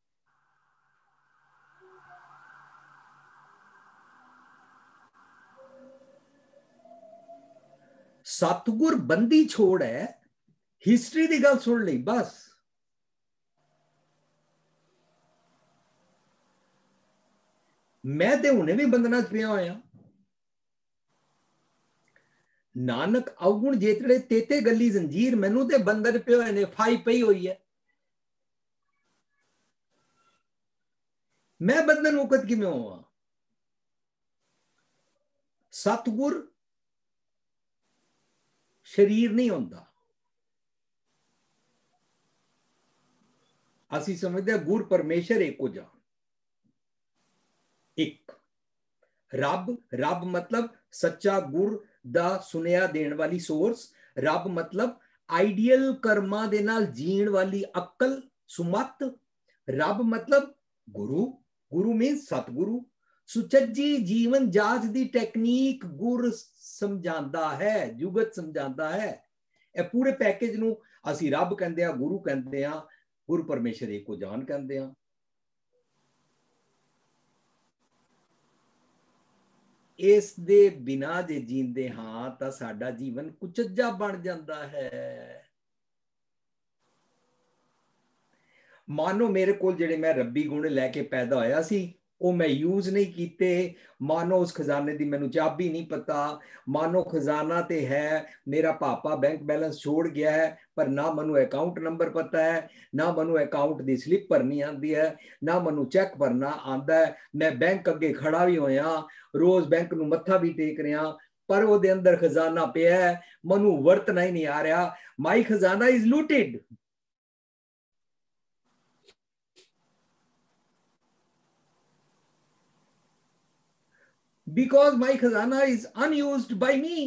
ਸਤਿਗੁਰ ਬੰਦੀ ਛੋੜ ਹੈ, ਹਿਸਟਰੀ ਦੀ ਗੱਲ ਸੁਣ ਲਈ ਬਸ। ਮੈਂ ਤੇ ਹੁਣੇ ਵੀ ਬੰਧਨਾਂ 'ਚ ਪਿਆ ਹੋਇਆ। ਨਾਨਕ ਅਵਗੁਣ ਜੇਤੜੇ ਤੇਤੇ ਗੱਲੀ ਜ਼ੰਜੀਰ, ਮੈਨੂੰ ਤੇ ਬੰਧਨ ਪਏ ਹੋਏ ਨੇ, ਫਾਈ ਪਈ ਹੋਈ ਹੈ। मैं बंधन मुक्त किवें होवां? सतगुर शरीर नहीं होंदा। असी समझते गुर परमेश्वर एको जान। एक रब, रब मतलब सच्चा गुर दा सुनिया देने वाली सोर्स। रब मतलब आइडियल कर्मा दे नाल जीण वाली अक्ल सुमत। रब मतलब गुरु, गुरु मीन्स सतगुरु। सुचज्जी जीवन जाच दी टेक्नीक गुर समझांदा है, जुगत समझांदा है। ए पूरे पैकेज नूं असी रब कहंदे आ, गुरु कहंदे आ, गुरु परमेश्वर एको जान कहंदे आ। इस दे बिना जे जींदे हां तां साडा जीवन कुचज्जा बन जांदा है। मानो मेरे को जेडे मैं रब्बी गुण लैके पैदा होया सी वो मैं यूज नहीं कीते। मानो उस खजाने दी मैनू चाबी नहीं पता। मानो खजाना ते है, मेरा पापा बैंक बैलेंस छोड़ गया है, पर ना मैनू अकाउंट नंबर पता है, ना मैनू अकाउंट दी स्लिप भरनी आती है, ना मैनू चैक भरना आता है। मैं बैंक अगे खड़ा भी होया, रोज बैंक नू मत्था भी टेक रहा, पर वो दे अंदर खजाना पिया है, मैनू वरतना ही नहीं आ रहा। My khazana is looted. Because my khazana is unused by me.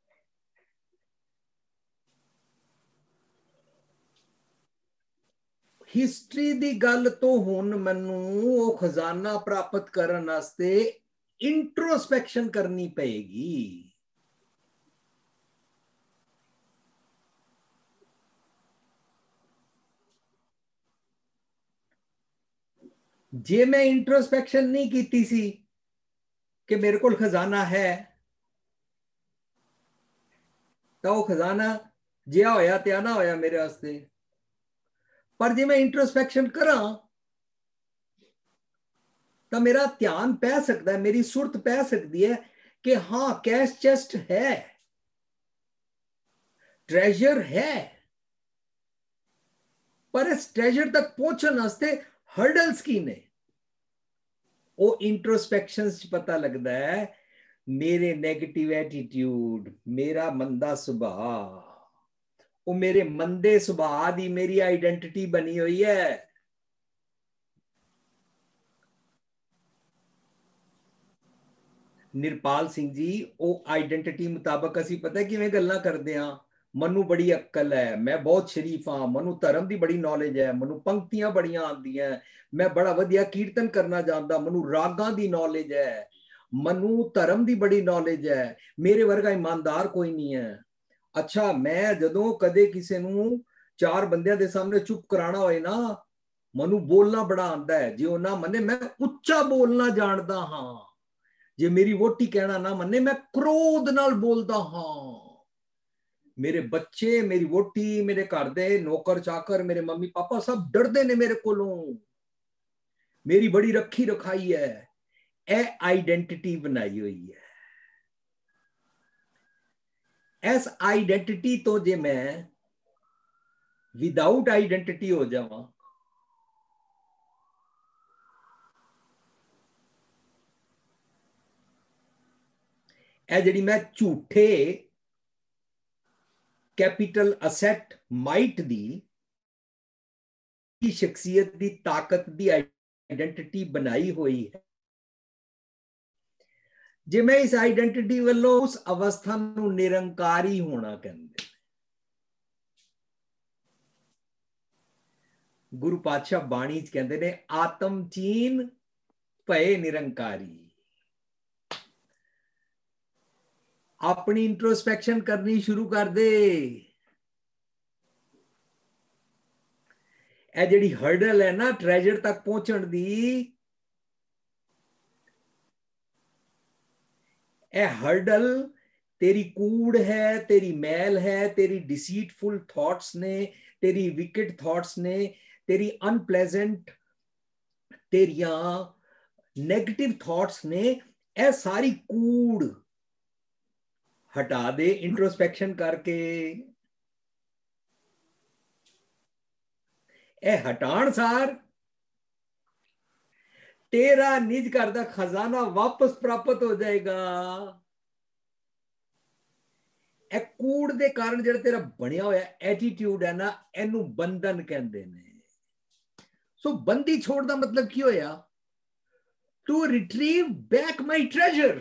History दी गल तो हुन मैनू वो खजाना प्राप्त करने वास्ते इंट्रोस्पेक्शन करनी पएगी। जे मैं इंट्रोस्पेक्शन नहीं कीती सी कि मेरे को खजाना है, तो वो खजाना जिया होया त्या ना होया मेरे वास्ते। पर जे मैं इंट्रोस्पेक्शन करा तो मेरा ध्यान पै सकता है, मेरी सुरत पै सकती है कि हाँ कैश चेस्ट है, ट्रेजर है, पर इस ट्रेजर तक पहुंचने वास्ते हर्डल्स की ने। वो इंट्रोस्पेक्शन पता लगता है मेरे नेगेटिव एटीट्यूड, मेरा मंदा सुभाव, वो मेरे मंदे सुभाव दी मेरी आइडेंटिटी बनी हुई है। निरपाल सिंह जी, वो आइडेंटिटी मुताबक असी पता किवें गल्लां करदे हां। मनु बड़ी अक्ल है, मैं बहुत शरीफ हाँ, मनु धर्म की बड़ी नॉलेज है, मनु पंक्तियां बड़ियां आंदियां, मैं बड़ा वधिया कीर्तन करना जानदा, मनु रागां दी नॉलेज है, मनु धर्म की बड़ी नॉलेज है, मेरे वर्गा ईमानदार कोई नहीं है। अच्छा, मैं जदों कदे किसी नूं चार बंदियां दे सामने चुप कराना होए ना, मनु बोलना बड़ा आंदा है। जे ना मने मैं उच्चा बोलना जानदा हाँ, जे मेरी वोटी कहना ना मने मैं क्रोध नाल बोलदा हाँ। मेरे बच्चे, मेरी वोटी, मेरे घर दे नौकर चाकर, मेरे मम्मी पापा सब डरदे ने मेरे कोलों, मेरी बड़ी रखी रखाई है। ए आइडेंटिटी बनाई हुई है। इस आइडेंटिटी तो जे मैं विदाउट आइडेंटिटी हो जावां, ए जिहड़ी मैं झूठे कैपिटल असेट माइट दी शख्सियत दी ताकत दी आइडेंटिटी बनाई हुई है, जे मैं इस आइडेंटिटी वालों उस अवस्था नूं निरंकारी होना कहंदे। गुरु पातशाह बाणी च कहंदे ने आत्म चीन भय निरंकारी। अपनी इंट्रोस्पेक्शन करनी शुरू कर दे। ए जिहड़ी हर्डल है ना ट्रेजर तक पहुंचण दी, ए हर्डल तेरी कूड़ है, तेरी मैल है, तेरी डिसीटफुल थॉट्स ने, तेरी विकेट थॉट्स ने, तेरी अनप्लेजेंट, तेरियां नेगेटिव थॉट्स ने, ए सारी कूड़ हटा दे इंट्रोस्पेक्शन करके। ए हटाण सार तेरा निज घर दा खजाना वापस प्राप्त हो जाएगा। ਇਹ ਕੂੜ ਦੇ ਕਾਰਨ ਜਿਹੜਾ ਤੇਰਾ ਬਣਿਆ ਹੋਇਆ ਐਟੀਟਿਊਡ ਹੈ ਨਾ, ਇਹਨੂੰ ਬੰਧਨ ਕਹਿੰਦੇ ਨੇ। ਸੋ ਬੰਦੀ ਛੋੜ ਦਾ ਮਤਲਬ ਕੀ ਹੋਇਆ? To retrieve back my treasure.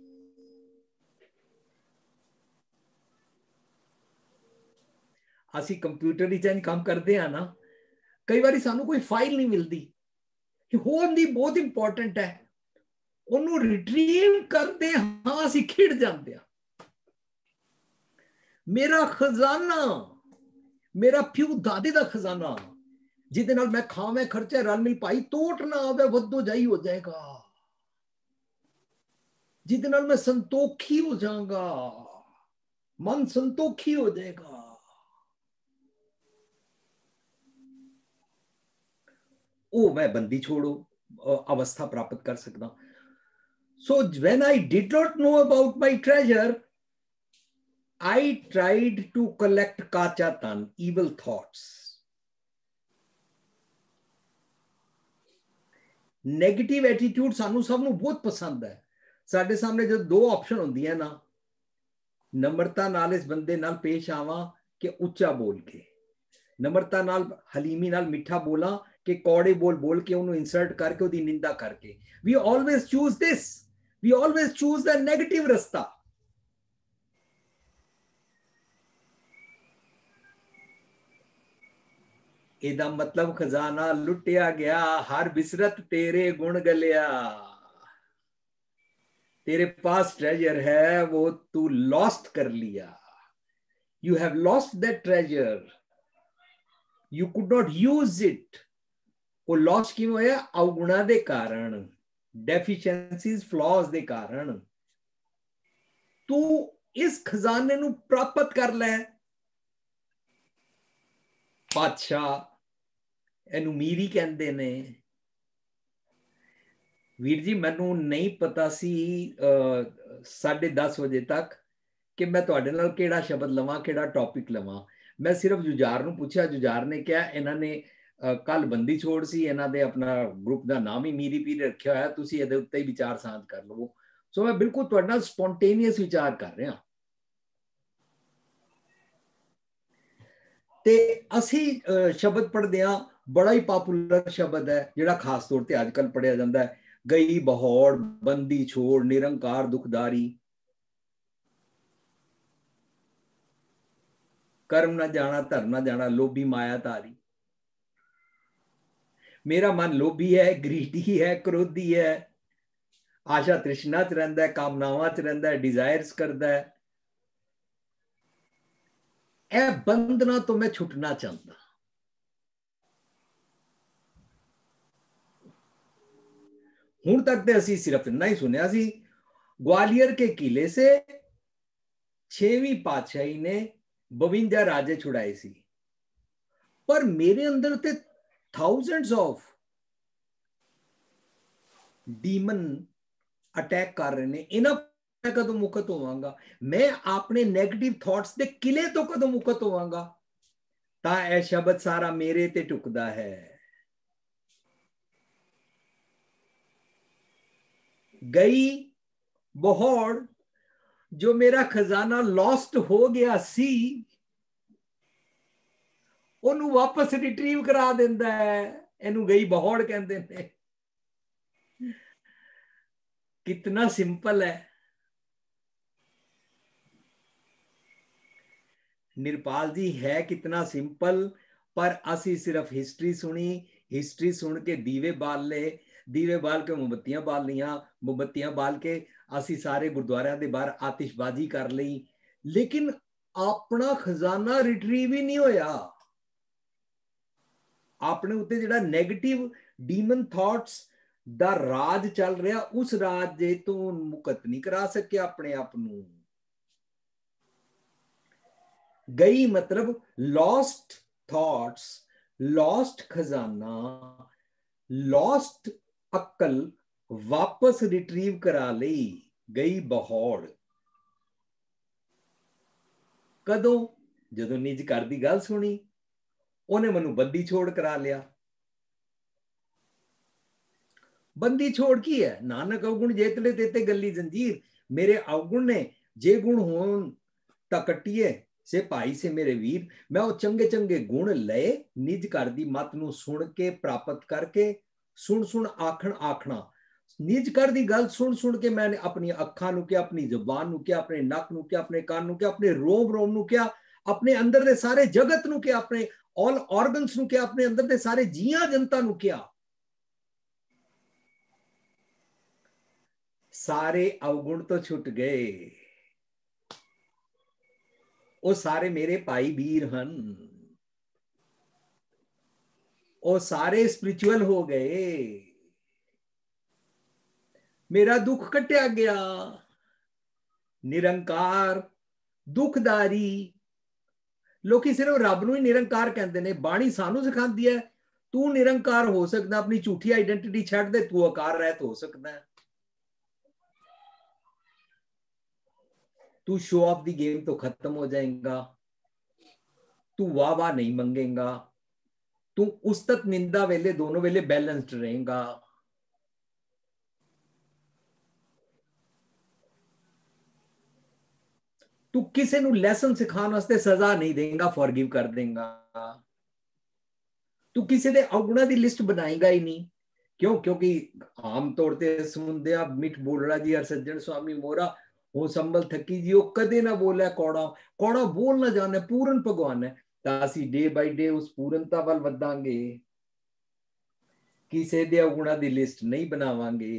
ਅਸੀਂ ਕੰਪਿਊਟਰ ਵਿੱਚ ਕੰਮ ਕਰਦੇ ਆ ਨਾ, ਕਈ ਵਾਰੀ ਸਾਨੂੰ ਕੋਈ ਫਾਈਲ ਨਹੀਂ ਮਿਲਦੀ, ਹੋਣ ਦੀ ਬਹੁਤ ਇੰਪੋਰਟੈਂਟ ਹੈ, ਉਹਨੂੰ ਰਿਟਰੀਵ ਕਰਦੇ ਹਾਂ ਅਸੀਂ ਖਿੜ ਜਾਂਦੇ ਆ। ਮੇਰਾ ਖਜ਼ਾਨਾ, ਮੇਰਾ ਪਿਓ ਦਾਦੇ ਦਾ ਖਜ਼ਾਨਾ, ਜਿਹਦੇ ਨਾਲ ਮੈਂ ਖਾਵੇਂ ਖਰਚੇ ਰਲ ਮਿਲ ਪਾਈ, ਟੋਟ ਨਾ ਆਵੇ ਵੱਧੋ ਜਾਈ ਹੋ ਜਾਏਗਾ, ਜਿਹਦੇ ਨਾਲ ਮੈਂ ਸੰਤੋਖੀ ਹੋ ਜਾਵਾਂਗਾ, ਮਨ ਸੰਤੋਖੀ ਹੋ ਜਾਏਗਾ। ਉਹ ਮੈਂ ਬੰਦੀ ਛੋੜੋ ਅਵਸਥਾ ਪ੍ਰਾਪਤ ਕਰ ਸਕਦਾ। So when I did not know about my treasure, I tried to collect kachatan, evil thoughts. Negative attitude ਸਾਨੂੰ ਸਭ ਨੂੰ ਬਹੁਤ ਪਸੰਦ ਹੈ। ਸਾਡੇ ਸਾਹਮਣੇ ਜਦੋਂ ਦੋ ਆਪਸ਼ਨ ਹੁੰਦੀਆਂ ਨਾ, ਨਮਰਤਾ ਨਾਲ ਇਸ ਬੰਦੇ ਨਾਲ ਪੇਸ਼ ਆਵਾਂ ਕਿ ਉੱਚਾ ਬੋਲ ਕੇ, ਨਮਰਤਾ ਨਾਲ ਹਲੀਮੀ ਨਾਲ ਮਿੱਠਾ ਬੋਲਾਂ ਕਿ ਕੌੜੇ ਬੋਲ ਕੇ ਉਹਨੂੰ ਇਨਸਰਟ ਕਰਕੇ ਉਹਦੀ ਨਿੰਦਾ ਕਰਕੇ। We always choose this. We always choose the negative ਰਸਤਾ। ਇਹਦਾ ਮਤਲਬ ਖਜ਼ਾਨਾ ਲੁੱਟਿਆ ਗਿਆ, ਹਰ ਬਿਸਰਤ ਤੇਰੇ ਗੁਣ ਗਲਿਆ। तेरे पास ट्रेजर है वो तू लॉस्ट कर लिया। You have lost that treasure. You could not use it. वो लॉस्ट क्यों होया? अवगुणा दे कारण, डेफिशिएंसीज, फ्लॉज दे कारण। तू इस खजाने ਨੂੰ ਪ੍ਰਾਪਤ ਕਰ ਲੈ। ਪਾਤਸ਼ਾਹ ਇਹਨੂੰ ਮੀਰੀ ਕਹਿੰਦੇ ਨੇ। ਵੀਰ ਜੀ ਮੈਨੂੰ ਨਹੀਂ ਪਤਾ ਸੀ 10:30 ਵਜੇ ਤੱਕ ਕਿ ਮੈਂ ਤੁਹਾਡੇ ਨਾਲ ਕਿਹੜਾ ਸ਼ਬਦ ਲਵਾਂ, ਕਿਹੜਾ ਟੌਪਿਕ ਲਵਾਂ। ਮੈਂ ਸਿਰਫ ਜੁਝਾਰ ਨੂੰ ਪੁੱਛਿਆ, ਜੁਝਾਰ ਨੇ ਕਿਹਾ ਇਹਨਾਂ ਨੇ ਕੱਲ ਬੰਦੀ ਛੋੜ ਸੀ, ਇਹਨਾਂ ਦੇ ਆਪਣਾ ਗਰੁੱਪ ਦਾ ਨਾਮ ਹੀ ਮੀਰੀ ਪੀਰ ਰੱਖਿਆ ਹੋਇਆ, ਤੁਸੀਂ ਇਹਦੇ ਉੱਤੇ ਹੀ ਵਿਚਾਰ ਸਾਂਝ ਕਰ ਲਵੋ। ਸੋ ਮੈਂ ਬਿਲਕੁਲ ਤੁਹਾਡੇ ਨਾਲ ਸਪੌਂਟੇਨੀਅਸ ਵਿਚਾਰ ਕਰ ਰਿਹਾ। ਤੇ ਅਸੀਂ ਸ਼ਬਦ ਪੜ੍ਹਦੇ ਹਾਂ, ਬੜਾ ਹੀ ਪਾਪੂਲਰ ਸ਼ਬਦ ਹੈ ਜਿਹੜਾ ਖਾਸ ਤੌਰ ਤੇ ਅੱਜ ਕੱਲ੍ਹ ਪੜ੍ਹਿਆ ਜਾਂਦਾ ਹੈ, ਗਈ ਬਹੌੜ ਬੰਦੀ ਛੋੜ ਨਿਰੰਕਾਰ ਦੁਖਦਾਰੀ। कर्म न जाना धर्म न जाना लोभी माया धारी। मेरा मन लोभी है, ग्रीडी है, क्रोधी है, आशा तृष्णा च रहिंदा है, कामनावां च रहिंदा है, डिजायर्स करदा है। ए बंधना तो मैं छुटना चाहता। हुण तक ते असीं सिर्फ इन्ना ही सुनिया सी, ग्वालियर के किले से 6वीं पातशाही ने 52 राजे छुड़ाए सी, पर मेरे अंदर ते थाउजेंड्स ऑफ डीमन अटैक कर रहे ने। इन्हां मैं कदों मुक्त होवांगा? मैं अपने नेगेटिव थॉट्स दे किले तो कदों मुक्त होवांगा? तां यह शब्द सारा मेरे ते टुकदा है। गई बहौड़, जो मेरा खजाना लॉस्ट हो गया सी, ਉਹਨੂੰ ਵਾਪਸ ਰਿਟਰੀਵ ਕਰਾ ਦਿੰਦਾ ਹੈ। ਇਹਨੂੰ ਗਈ ਬਹੌੜ ਕਹਿੰਦੇ ਨੇ। ਕਿਤਨਾ ਸਿੰਪਲ ਹੈ। ਨਿਰਪਾਲ ਜੀ ਹੈ ਕਿਤਨਾ ਸਿੰਪਲ, ਪਰ ਅਸੀਂ ਸਿਰਫ ਹਿਸਟਰੀ ਸੁਣੀ, ਹਿਸਟਰੀ ਸੁਣ ਕੇ ਦੀਵੇ ਬਾਲ ਲਏ, ਦੀਵੇ ਬਾਲ ਕੇ ਮੋਮਬੱਤੀਆਂ ਬਾਲ ਲਈਆਂ, ਮੋਮਬੱਤੀਆਂ ਬਾਲ ਕੇ ਅਸੀਂ ਸਾਰੇ ਗੁਰਦੁਆਰਿਆਂ ਦੇ ਬਾਹਰ ਆਤਿਸ਼ਬਾਜ਼ੀ ਕਰ ਲਈ, ਲੇਕਿਨ ਆਪਣਾ ਖਜ਼ਾਨਾ ਰਿਟਰੀਵ ਹੀ ਨਹੀਂ ਹੋਇਆ। ਆਪਣੇ ਉੱਤੇ ਜਿਹੜਾ ਨੈਗੇਟਿਵ ਡੀਮਨ ਥਾਟਸ ਦਾ ਰਾਜ ਚੱਲ ਰਿਹਾ, ਉਸ ਰਾਜ ਦੇ ਤੋਂ ਮੁਕਤ ਨਹੀਂ ਕਰਾ ਸਕਿਆ ਆਪਣੇ ਆਪ ਨੂੰ। ਗਈ ਮਤਲਬ ਲੌਸਟ ਥਾਟਸ, ਲੌਸਟ ਖਜ਼ਾਨਾ, ਲੌਸਟ ਅਕਲ ਵਾਪਸ ਰਿਟਰੀਵ ਕਰਾ ਲਈ। ਗਈ ਬਹੌੜ ਕਦੋਂ? ਜਦੋਂ ਨਿਜ ਘਰ ਦੀ ਗੱਲ ਸੁਣੀ, ਉਹਨੇ ਮੈਨੂੰ ਬੰਦੀ ਛੋੜ ਕਰਾ ਲਿਆ। बंदी छोड़ की है नानक अवगुण जेतले तेते गली जंजीर। मेरे अवगुण ने जे गुण होन ता कट्टिए से भाई से मेरे वीर। मैं वो चंगे चंगे गुण लए निज घर दी मत नू सुन के प्राप्त करके सुन सुन आखण आखना। निज घर दी गल सुन सुन के मैंने अपनी अखां नू क्या, अपनी जुबान नू क्या, अपने नक नू क्या, अपने कान नू क्या, अपने रोम रोम नू क्या, अपने अंदर दे सारे जगत नू क्या, अपने ऑल ऑर्गन्स नू क्या, अपने अंदर दे सारे जियां जनता नू क्या। सारे अवगुण तो छुट गए, वो सारे मेरे भाई वीर हन, वो सारे स्पिरिचुअल हो गए। मेरा दुख कटिया गया। निरंकार दुखदारी लोकी सिर्फ रब नूं ही निरंकार कहते ने। बाणी सानू सिखाती है तू निरंकार हो सकता, अपनी झूठी आइडेंटिटी छੱਡ दे, तू आकार रहत हो सकता है। तू शो ऑफ दी गेम तो खत्म हो जाएगा, तू वाह वाह नहीं मंगेगा, तू उस्तत निंदा वेले दोनों वेले बैलेंस्ड रहेगा। तू किसी नू लैसन सिखाने वास्ते सजा नहीं देगा, फॉरगिव कर देगा। तू किसी दे अवगुणा दी लिस्ट बनाएगा ही नहीं। क्यों? क्योंकि आमतौर पर सुनदे मिठ बोलड़ा जी हर सज्जन स्वामी मोरा हो संभल थकी जी, वो कदे ना बोले कौड़ा, कौड़ा बोल ना जाने पूर्ण भगवान है। तां असीं डे बाय डे उस पूर्णता वल वधांगे, किसी दे अवगुणा दी लिस्ट नहीं बनावांगे।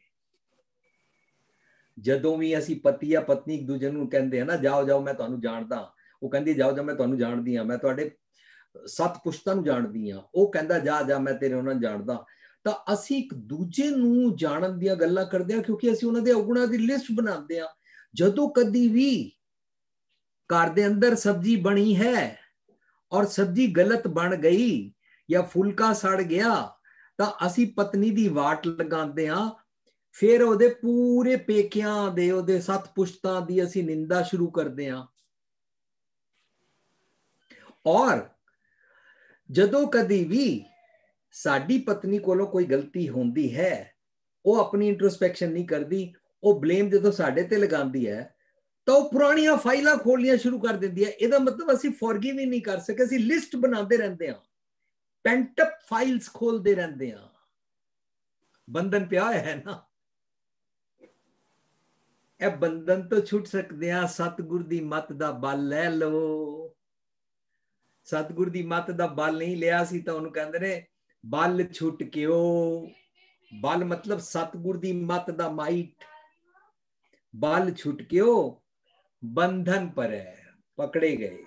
ਜਦੋਂ ਵੀ ਅਸੀਂ ਪਤੀ ਜਾਂ ਪਤਨੀ ਇੱਕ ਦੂਜੇ ਨੂੰ ਕਹਿੰਦੇ ਆ ਨਾ ਜਾਓ ਜਾਓ ਮੈਂ ਤੁਹਾਨੂੰ ਜਾਣਦਾ, ਉਹ ਕਹਿੰਦੀ ਜਾਓ ਜਾ ਮੈਂ ਤੁਹਾਨੂੰ ਜਾਣਦੀ ਆ, ਮੈਂ ਤੁਹਾਡੇ 7 ਪੁਸ਼ਤਾਂ ਨੂੰ ਜਾਣਦੀ ਆ, ਉਹ ਕਹਿੰਦਾ ਜਾ ਜਾ ਮੈਂ ਤੇਰੇ ਉਹਨਾਂ ਨੂੰ ਜਾਣਦਾ। ਤਾਂ ਅਸੀਂ ਇੱਕ ਦੂਜੇ ਨੂੰ ਜਾਣਨ ਦੀਆਂ ਗੱਲਾਂ ਕਰਦੇ ਆ ਕਿਉਂਕਿ ਅਸੀਂ ਉਹਨਾਂ ਦੇ ਔਗੁਣਾਂ ਦੀ ਲਿਸਟ ਬਣਾਉਂਦੇ ਆ। ਜਦੋਂ ਕਦੀ ਵੀ ਘਰ ਦੇ ਅੰਦਰ ਸਬਜ਼ੀ ਬਣੀ ਹੈ ਔਰ ਸਬਜ਼ੀ ਗਲਤ ਬਣ ਗਈ ਜਾਂ ਫੁਲਕਾ ਸੜ ਗਿਆ ਤਾਂ ਅਸੀਂ ਪਤਨੀ ਦੀ ਵਾਟ ਲਗਾਉਂਦੇ ਆ, फिर ਉਹਦੇ ਪੂਰੇ ਪੇਕਿਆਂ ਦੇ ਉਹਦੇ 7 ਪੁਸ਼ਤਾਂ ਦੀ ਅਸੀਂ ਨਿੰਦਾ ਸ਼ੁਰੂ ਕਰਦੇ ਹਾਂ। ਔਰ ਜਦੋਂ ਕਦੀ ਵੀ ਸਾਡੀ ਪਤਨੀ ਕੋਲੋਂ ਕੋਈ ਗਲਤੀ ਹੁੰਦੀ ਹੈ ਉਹ ਆਪਣੀ ਇੰਟਰੋਸਪੈਕਸ਼ਨ ਨਹੀਂ ਕਰਦੀ, ਉਹ ਬਲੇਮ ਜਦੋਂ ਸਾਡੇ ਤੇ ਲਗਾਉਂਦੀ ਹੈ ਤਾਂ ਉਹ ਪੁਰਾਣੀਆਂ ਫਾਈਲਾਂ ਖੋਲਣੀਆਂ ਸ਼ੁਰੂ ਕਰ ਦਿੰਦੀ ਹੈ। ਇਹਦਾ ਮਤਲਬ ਅਸੀਂ ਫੋਰਗਿਵ ਹੀ ਨਹੀਂ ਕਰ ਸਕੇ, ਅਸੀਂ ਲਿਸਟ ਬਣਾਉਂਦੇ ਰਹਿੰਦੇ ਹਾਂ, ਪੈਂਟ ਅਪ ਫਾਈਲਸ ਖੋਲਦੇ ਰਹਿੰਦੇ ਹਾਂ। ਬੰਧਨ ਪਿਆ ਹੋਇਆ ਹੈ ਨਾ, ਇਹ ਬੰਧਨ ਤੋਂ ਛੁੱਟ ਸਕਦੇ ਆ। ਸਤਿਗੁਰ ਦੀ ਮੱਤ ਦਾ ਬਲ ਲੈ ਲਓ। ਸਤਿਗੁਰ ਦੀ ਮੱਤ ਦਾ ਬਲ ਨਹੀਂ ਲਿਆ ਸੀ ਤਾਂ ਉਹਨੂੰ ਕਹਿੰਦੇ ਨੇ ਬਲ ਛੁੱਟ ਕਿਓ। ਬਲ ਮਤਲਬ ਸਤਿਗੁਰ ਦੀ ਮੱਤ ਦਾ ਮਾਈਟ। ਬਲ ਛੁੱਟ ਕਿਓ ਬੰਧਨ ਪਰੈ ਪਕੜੇ ਗਏ,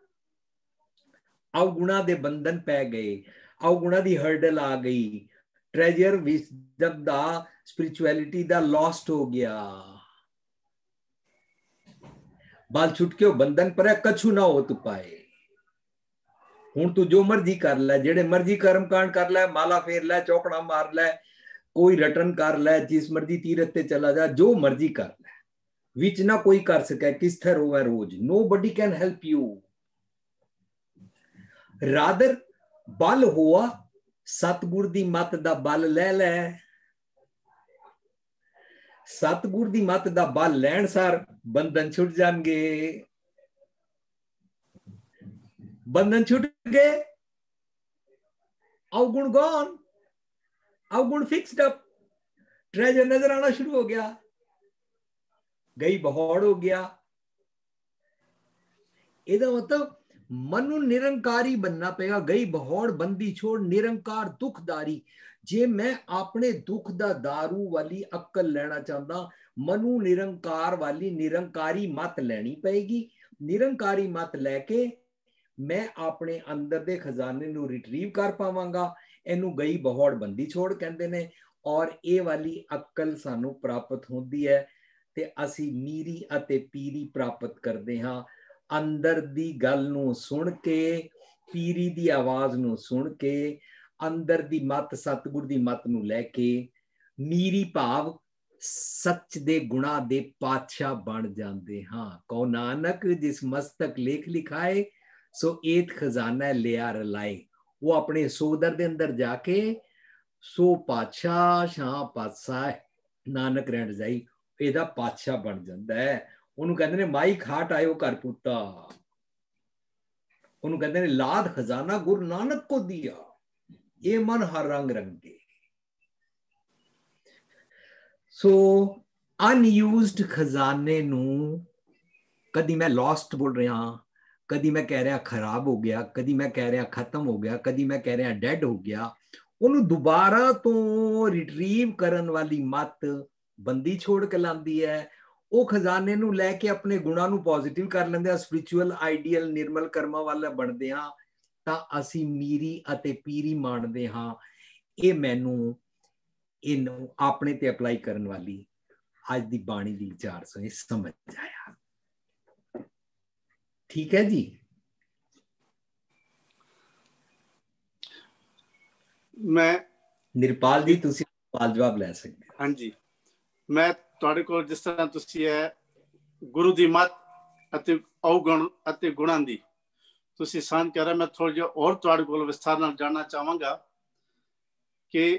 ਅਵਗੁਣਾ ਦੇ ਬੰਧਨ ਪੈ ਗਏ, ਅਵਗੁਣਾ ਦੀ ਹਰਡਲ ਆ ਗਈ, ਟ੍ਰੈਜਰ ਵਿਜ਼ਡਮ ਦਾ ਸਪਿਰਿਚੁਅਲਿਟੀ ਦਾ ਲੌਸਟ ਹੋ ਗਿਆ। बाल छुट के बंधन पर कछु ना हो तू पाए। हुण तू जो मर्जी कर ले, जेड़े मर्जी कर्म कांड कर ले, माला फेर ले, चौकड़ा मार ले, कोई रटन कर ले, जिस मर्जी तीरथ ते चला जा, जो मर्जी कर ले, विच ना कोई कर सके किस थे रोवे रोज। Nobody can help you। Rather बल हुआ सतगुर दी मत दा बल ले ले। सतगुर दी मत दा बल लैण सार बंधन छुट जाएंगे। बंधन छुट गए, अवगुण गॉन, अवगुण फिक्स्ड अप, ट्रेजर नजर आना शुरू हो गया, गई बहौड़ हो गया। ਇਹਦਾ मतलब मन नूं निरंकारी बनना पेगा। गई बहौड़ बंदी छोड़ निरंकार दुखदारी। जे मैं अपने दुख दा दारू वाली अक्ल लेना चाहता, मनु निरंकार वाली निरंकारी मत लेनी पेगी। निरंकारी मत लैके मैं अपने अंदर दे खजाने नूं रिट्रीव कर पावांगा। इनू गई बहौड़ बंदी छोड़ कहंदे ने। और ये वाली अक्ल सानू प्राप्त होंदी है ते असी मीरी अते पीरी प्राप्त करते हाँ। अंदर दी गल नूं सुन के, पीरी दी आवाज नूं सुन के, अंदर दी मत सतगुर दी मत नूं लैके मीरी भाव सच दे गुणा दे पातशाह बन जाते हाँ। कहो नानक जिस मस्तक लेख लिखाए, सो एत खजाना लिया रलाए। वो अपने सोदर दे अंदर जाके ਸੋ ਪਾਤਸ਼ਾਹ ਸ਼ਾਹ ਪਾਤਸ਼ਾਹ ਨਾਨਕ ਰਹਿਣ ਜਾਈ ਇਹਦਾ ਪਾਤਸ਼ਾਹ ਬਣ ਜਾਂਦਾ ਹੈ। ਉਹਨੂੰ ਕਹਿੰਦੇ ਨੇ ਮਾਈ ਖਾਟ ਆਇਓ ਘਰ ਪੁੱਤਾ, ਉਹਨੂੰ ਕਹਿੰਦੇ ਨੇ ਲਾਦ ਖਜ਼ਾਨਾ ਗੁਰੂ ਨਾਨਕ ਕੋ ਦਿਆ, ਇਹ ਮਨ ਹਰ ਰੰਗ ਰੰਗੇ। ਸੋ ਅਨਯੂਜ਼ਡ ਖਜ਼ਾਨੇ ਨੂੰ ਕਦੀ ਮੈਂ ਲੋਸਟ ਬੋਲ ਰਿਹਾ, ਕਦੀ ਮੈਂ ਕਹਿ ਰਿਹਾ ਖਰਾਬ ਹੋ ਗਿਆ, ਕਦੀ ਮੈਂ ਕਹਿ ਰਿਹਾ ਖਤਮ ਹੋ ਗਿਆ, ਕਦੀ ਮੈਂ ਕਹਿ ਰਿਹਾ ਡੈਡ ਹੋ ਗਿਆ, ਉਹਨੂੰ ਦੁਬਾਰਾ ਤੋਂ ਰਿਟਰੀਵ ਕਰਨ ਵਾਲੀ ਮੱਤ ਬੰਦੀ ਛੋੜ ਕੇ ਲਾਂਦੀ ਹੈ। ਉਹ ਖਜ਼ਾਨੇ ਨੂੰ ਲੈ ਕੇ ਆਪਣੇ ਗੁਣਾਂ ਨੂੰ ਪੋਜ਼ਿਟਿਵ ਕਰ ਲੈਂਦੇ ਆ, ਸਪਿਰਿਚੁਅਲ ਆਈਡੀਅਲ ਨਿਰਮਲ ਕਰਮਾਂ ਵਾਲਾ ਬਣਦੇ ਹਾਂ, ਤਾਂ ਅਸੀਂ ਮੀਰੀ ਅਤੇ ਪੀਰੀ ਮਾਣਦੇ ਹਾਂ। ਇਹ ਮੈਨੂੰ ਇਹਨੂੰ ਆਪਣੇ ਤੇ ਅਪਲਾਈ ਕਰਨ ਵਾਲੀ ਅੱਜ ਦੀ ਬਾਣੀ ਦੀ ਵਿਚਾਰ ਸੁਣੀ ਸਮਝ ਆਇਆ। ਠੀਕ ਹੈ ਜੀ। ਮੈਂ ਨਿਰਪਾਲ ਜੀ ਤੁਸੀਂ ਸਵਾਲ ਜਵਾਬ ਲੈ ਸਕਦੇ ਹੋ। ਹਾਂਜੀ, ਮੈਂ ਤੁਹਾਡੇ ਕੋਲ ਜਿਸ ਤਰ੍ਹਾਂ ਤੁਸੀਂ ਹੈ ਗੁਰੂ ਦੀ ਮੱਤ ਅਤੇ ਔਗੁਣ ਅਤੇ ਗੁਣਾਂ ਦੀ ਤੁਸੀਂ ਸਾਂਝ ਕਰ ਰਹੇ, ਮੈਂ ਥੋੜਾ ਜਿਹਾ ਹੋਰ ਤੁਹਾਡੇ ਕੋਲ ਵਿਸਥਾਰ ਨਾਲ ਜਾਣਨਾ ਚਾਹਾਂਗਾ ਕਿ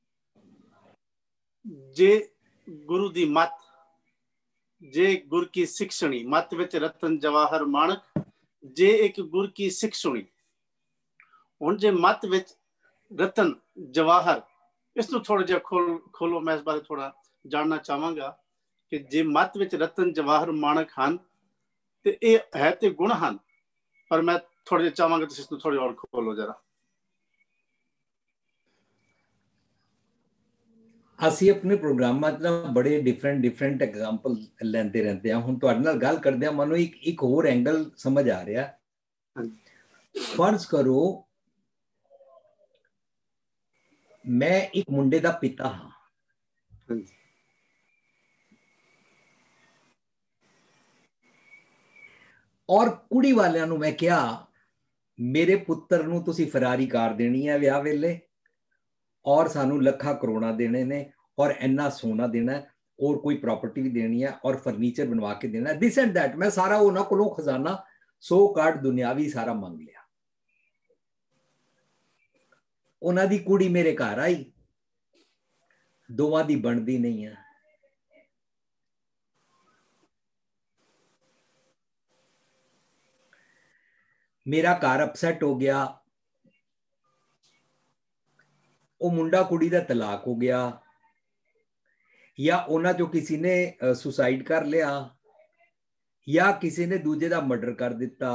ਜੇ ਗੁਰੂ ਦੀ ਮੱਤ, ਜੇ ਗੁਰ ਕੀ ਸਿੱਖ ਸੁਣੀ, ਮੱਤ ਵਿੱਚ ਰਤਨ ਜਵਾਹਰ ਮਾਣਕ, ਜੇ ਇੱਕ ਗੁਰ ਕੀ ਸਿੱਖ ਸੁਣੀ। ਹੁਣ ਜੇ ਮੱਤ ਵਿੱਚ ਰਤਨ ਜਵਾਹਰ, ਇਸ ਨੂੰ ਥੋੜਾ ਜਿਹਾ ਖੋਲੋ, ਮੈਂ ਇਸ ਬਾਰੇ ਥੋੜਾ ਜਾਣਨਾ ਚਾਹਾਂਗਾ ਕਿ ਜੇ ਮੱਤ ਵਿੱਚ ਰਤਨ ਜਵਾਹਰ ਮਾਣਕ ਹਨ ਤੇ ਇਹ ਹੈ ਤੇ ਗੁਣ ਹਨ, ਪਰ ਮੈਂ ਥੋੜਾ ਜਿਹਾ ਚਾਹਾਂਗਾ ਤੁਸੀਂ ਇਸ ਨੂੰ ਥੋੜੀ ਹੋਰ ਖੋਲੋ ਜਰਾ। ਅਸੀਂ ਆਪਣੇ ਪ੍ਰੋਗਰਾਮਾਂ 'ਚ ਨਾ ਬੜੇ ਡਿਫਰੈਂਟ ਐਗਜ਼ਾਮਪਲ ਲੈਂਦੇ ਰਹਿੰਦੇ ਹਾਂ। ਹੁਣ ਤੁਹਾਡੇ ਨਾਲ ਗੱਲ ਕਰਦੇ ਹਾਂ, ਮੈਨੂੰ ਇੱਕ ਹੋਰ ਐਂਗਲ ਸਮਝ ਆ ਰਿਹਾ। ਫਰਜ਼ ਕਰੋ ਮੈਂ ਇੱਕ ਮੁੰਡੇ ਦਾ ਪਿਤਾ ਹਾਂ, ਔਰ ਕੁੜੀ ਵਾਲਿਆਂ ਨੂੰ ਮੈਂ ਕਿਹਾ ਮੇਰੇ ਪੁੱਤਰ ਨੂੰ ਤੁਸੀਂ ਫਰਾਰੀ ਕਾਰ ਦੇਣੀ ਹੈ ਵਿਆਹ ਵੇਲੇ, ਔਰ ਸਾਨੂੰ ਲੱਖਾਂ ਕਰੋੜਾਂ ਦੇਣੇ ਨੇ, ਔਰ ਇੰਨਾ ਸੋਨਾ ਦੇਣਾ, ਔਰ ਕੋਈ ਪ੍ਰਾਪਰਟੀ ਵੀ ਦੇਣੀ ਹੈ, ਔਰ ਫਰਨੀਚਰ ਬਣਵਾ ਕੇ ਦੇਣਾ, ਦਿਸ ਐਂਡ ਦੈਟ। ਮੈਂ ਸਾਰਾ ਉਹਨਾਂ ਕੋਲੋਂ ਖਜ਼ਾਨਾ ਸੋ ਕਾਰਡ ਦੁਨਿਆਵੀ ਸਾਰਾ ਮੰਗ ਲਿਆ। ਉਹਨਾਂ ਦੀ ਕੁੜੀ ਮੇਰੇ ਘਰ ਆਈ, ਦੋਵਾਂ ਦੀ ਬਣਦੀ ਨਹੀਂ ਹੈ। ਮੇਰਾ ਘਰ ਅਪਸੈਟ ਹੋ ਗਿਆ, ਉਹ ਮੁੰਡਾ ਕੁੜੀ ਦਾ ਤਲਾਕ ਹੋ ਗਿਆ, ਜਾਂ ਉਹਨਾਂ ਚੋਂ ਕਿਸੇ ਨੇ ਸੁਸਾਈਡ ਕਰ ਲਿਆ, ਜਾਂ ਕਿਸੇ ਨੇ ਦੂਜੇ ਦਾ ਮਰਡਰ ਕਰ ਦਿੱਤਾ।